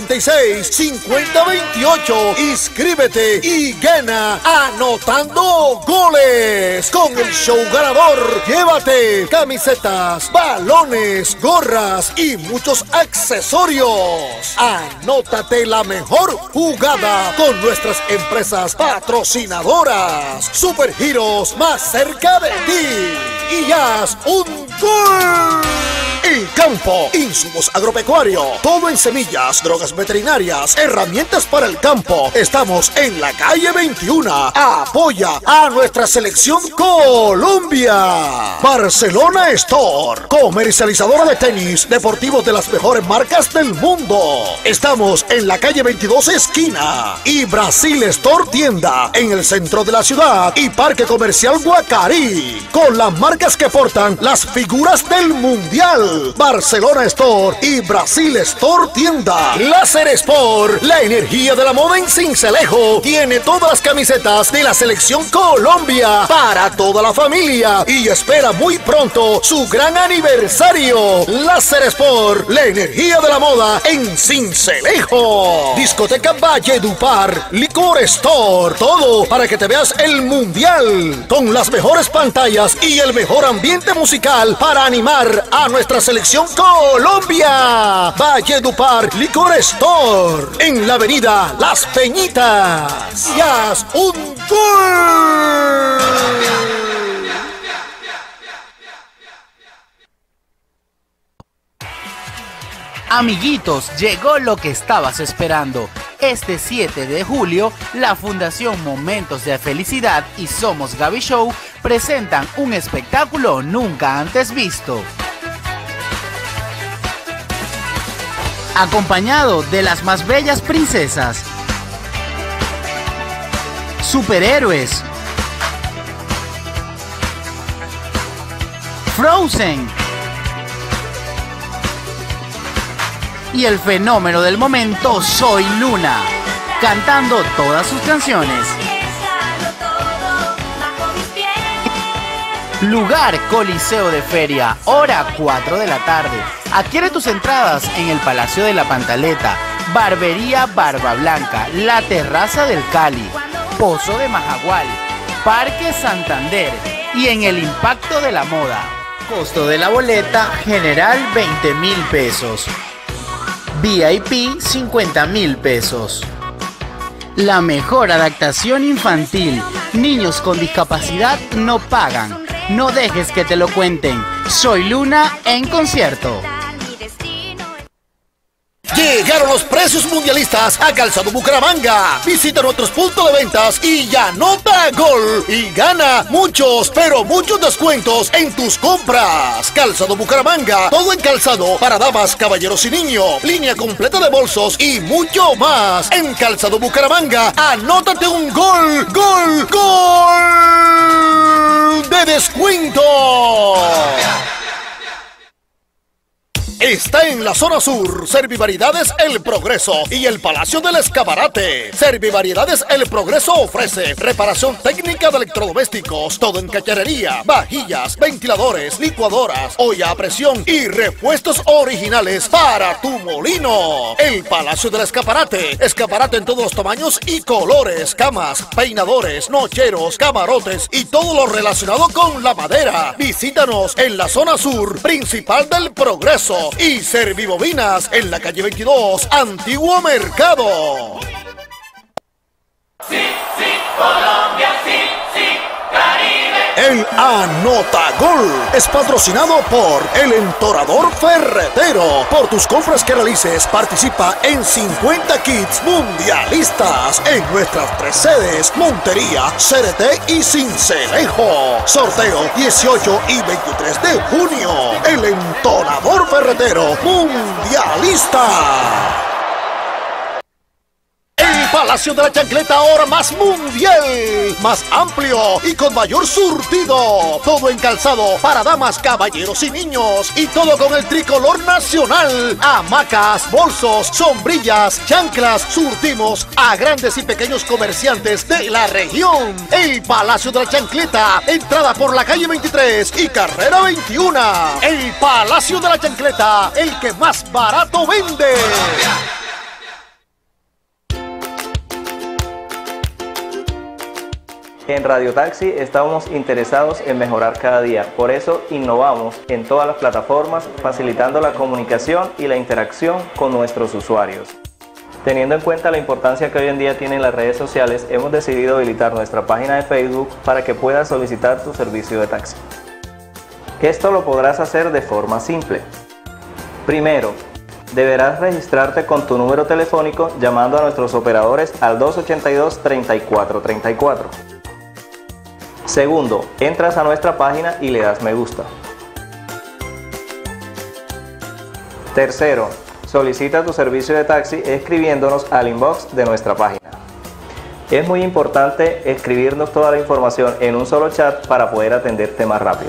276-5028. Inscríbete y gana anotando goles. Con el show ganador, llévate camisetas, balones, gorras y muchos accesorios. Anótate la mejor jugada con nuestras empresas patrocinadoras. Supergiros más cerca de ti y haz un gol. El campo, insumos agropecuarios, todo en semillas, drogas veterinarias, herramientas para el campo. Estamos en la calle 21. Apoya a nuestra selección Colombia. Barcelona Store, comercializadora de tenis deportivos de las mejores marcas del mundo. Estamos en la calle 22 esquina. Y Brasil Store tienda en el centro de la ciudad y Parque Comercial Guacarí, con las marcas que portan las figuras del Mundial. Barcelona Store y Brasil Store tienda. Láser Sport, la energía de la moda en Sincelejo, tiene todas las camisetas de la selección Colombia para toda la familia y espera muy pronto su gran aniversario. Láser Sport, la energía de la moda en Sincelejo. Discoteca Valledupar, Licor Store, todo para que te veas el Mundial con las mejores pantallas y el mejor ambiente musical para animar a nuestra selección Colombia. Valledupar Licor Store en la avenida Las Peñitas. Y haz un gol. Amiguitos, llegó lo que estabas esperando. Este 7 de julio, la Fundación Momentos de Felicidad y Somos Gaby Show presentan un espectáculo nunca antes visto. Acompañado de las más bellas princesas, superhéroes, Frozen y el fenómeno del momento Soy Luna, cantando todas sus canciones. Lugar Coliseo de Feria, hora 4 de la tarde. Adquiere tus entradas en el Palacio de la Pantaleta, Barbería Barba Blanca, La Terraza del Cali, Pozo de Majagual, Parque Santander y en el Impacto de la Moda. Costo de la boleta general 20,000 pesos. VIP 50,000 pesos. La mejor adaptación infantil. Niños con discapacidad no pagan. No dejes que te lo cuenten. Soy Luna en concierto. Llegaron los precios mundialistas a Calzado Bucaramanga. Visita nuestros puntos de ventas y anota gol y gana muchos, pero muchos descuentos en tus compras. Calzado Bucaramanga, todo en calzado para damas, caballeros y niños. Línea completa de bolsos y mucho más. En Calzado Bucaramanga, anótate un gol de descuento. Está en la zona sur, Servivariedades El Progreso y el Palacio del Escaparate. Servivariedades El Progreso ofrece reparación técnica de electrodomésticos, todo en cacharería, vajillas, ventiladores, licuadoras, olla a presión y repuestos originales para tu molino. El Palacio del Escaparate, escaparate en todos los tamaños y colores, camas, peinadores, nocheros, camarotes y todo lo relacionado con la madera. Visítanos en la zona sur, principal del Progreso. Y Servibovinas en la calle 22, Antiguo Mercado. Sí, sí, Colombia, sí, sí, Caribe. El Anota Gol es patrocinado por El Entorador Ferretero. Por tus compras que realices, participa en 50 kits mundialistas en nuestras 3 sedes: Montería, Cereté y Sincelejo. Sorteo 18 y 23 de junio. El Entorador Ferretero mundialista. El Palacio de la Chancleta, ahora más mundial, más amplio y con mayor surtido. Todo en calzado para damas, caballeros y niños. Y todo con el tricolor nacional. Hamacas, bolsos, sombrillas, chanclas. Surtimos a grandes y pequeños comerciantes de la región. El Palacio de la Chancleta, entrada por la calle 23 y carrera 21. El Palacio de la Chancleta, el que más barato vende. En Radio Taxi estamos interesados en mejorar cada día, por eso innovamos en todas las plataformas, facilitando la comunicación y la interacción con nuestros usuarios. Teniendo en cuenta la importancia que hoy en día tienen las redes sociales, hemos decidido habilitar nuestra página de Facebook para que puedas solicitar tu servicio de taxi. Esto lo podrás hacer de forma simple. Primero, deberás registrarte con tu número telefónico llamando a nuestros operadores al 282-3434. Segundo, entras a nuestra página y le das me gusta. Tercero, solicita tu servicio de taxi escribiéndonos al inbox de nuestra página. Es muy importante escribirnos toda la información en un solo chat para poder atenderte más rápido.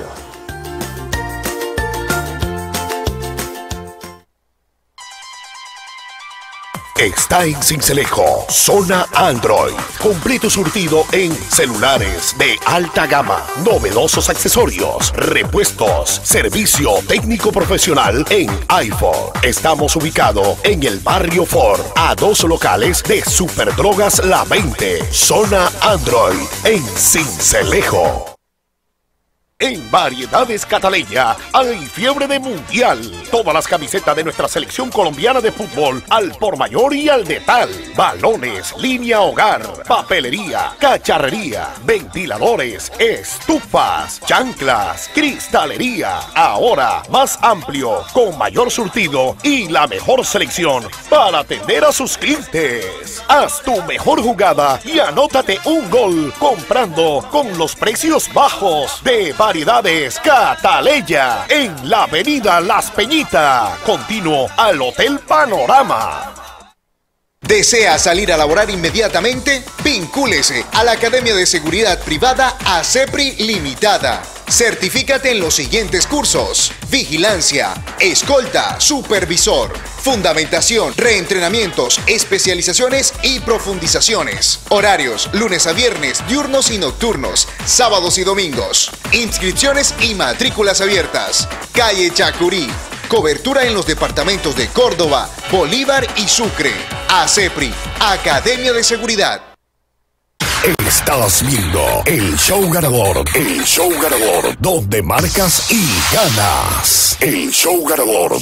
Está en Sincelejo, zona Android. Cumple tu surtido en celulares de alta gama, novedosos accesorios, repuestos, servicio técnico profesional en iPhone. Estamos ubicados en el barrio Ford, a 2 locales de Superdrogas La 20, zona Android, en Sincelejo. En Variedades Cataleya hay fiebre de mundial. Todas las camisetas de nuestra selección colombiana de fútbol al por mayor y al detal. Balones, línea hogar, papelería, cacharrería, ventiladores, estufas, chanclas, cristalería. Ahora más amplio, con mayor surtido y la mejor selección para atender a sus clientes. Haz tu mejor jugada y anótate un gol comprando con los precios bajos de Variedades Cataleya, en la avenida Las Peñitas, continuo al Hotel Panorama. ¿Desea salir a laborar inmediatamente? Vincúlese a la Academia de Seguridad Privada ASEPRI Limitada. Certifícate en los siguientes cursos: vigilancia, escolta, supervisor, fundamentación, reentrenamientos, especializaciones y profundizaciones. Horarios: lunes a viernes, diurnos y nocturnos, sábados y domingos. Inscripciones y matrículas abiertas. Calle Chacurí. Cobertura en los departamentos de Córdoba, Bolívar y Sucre. ASEPRI, Academia de Seguridad. Estás viendo el show ganador, donde marcas y ganas. El show ganador.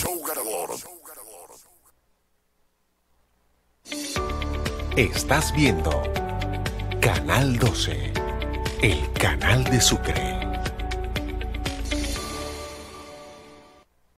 Estás viendo Canal 12, el canal de Sucre.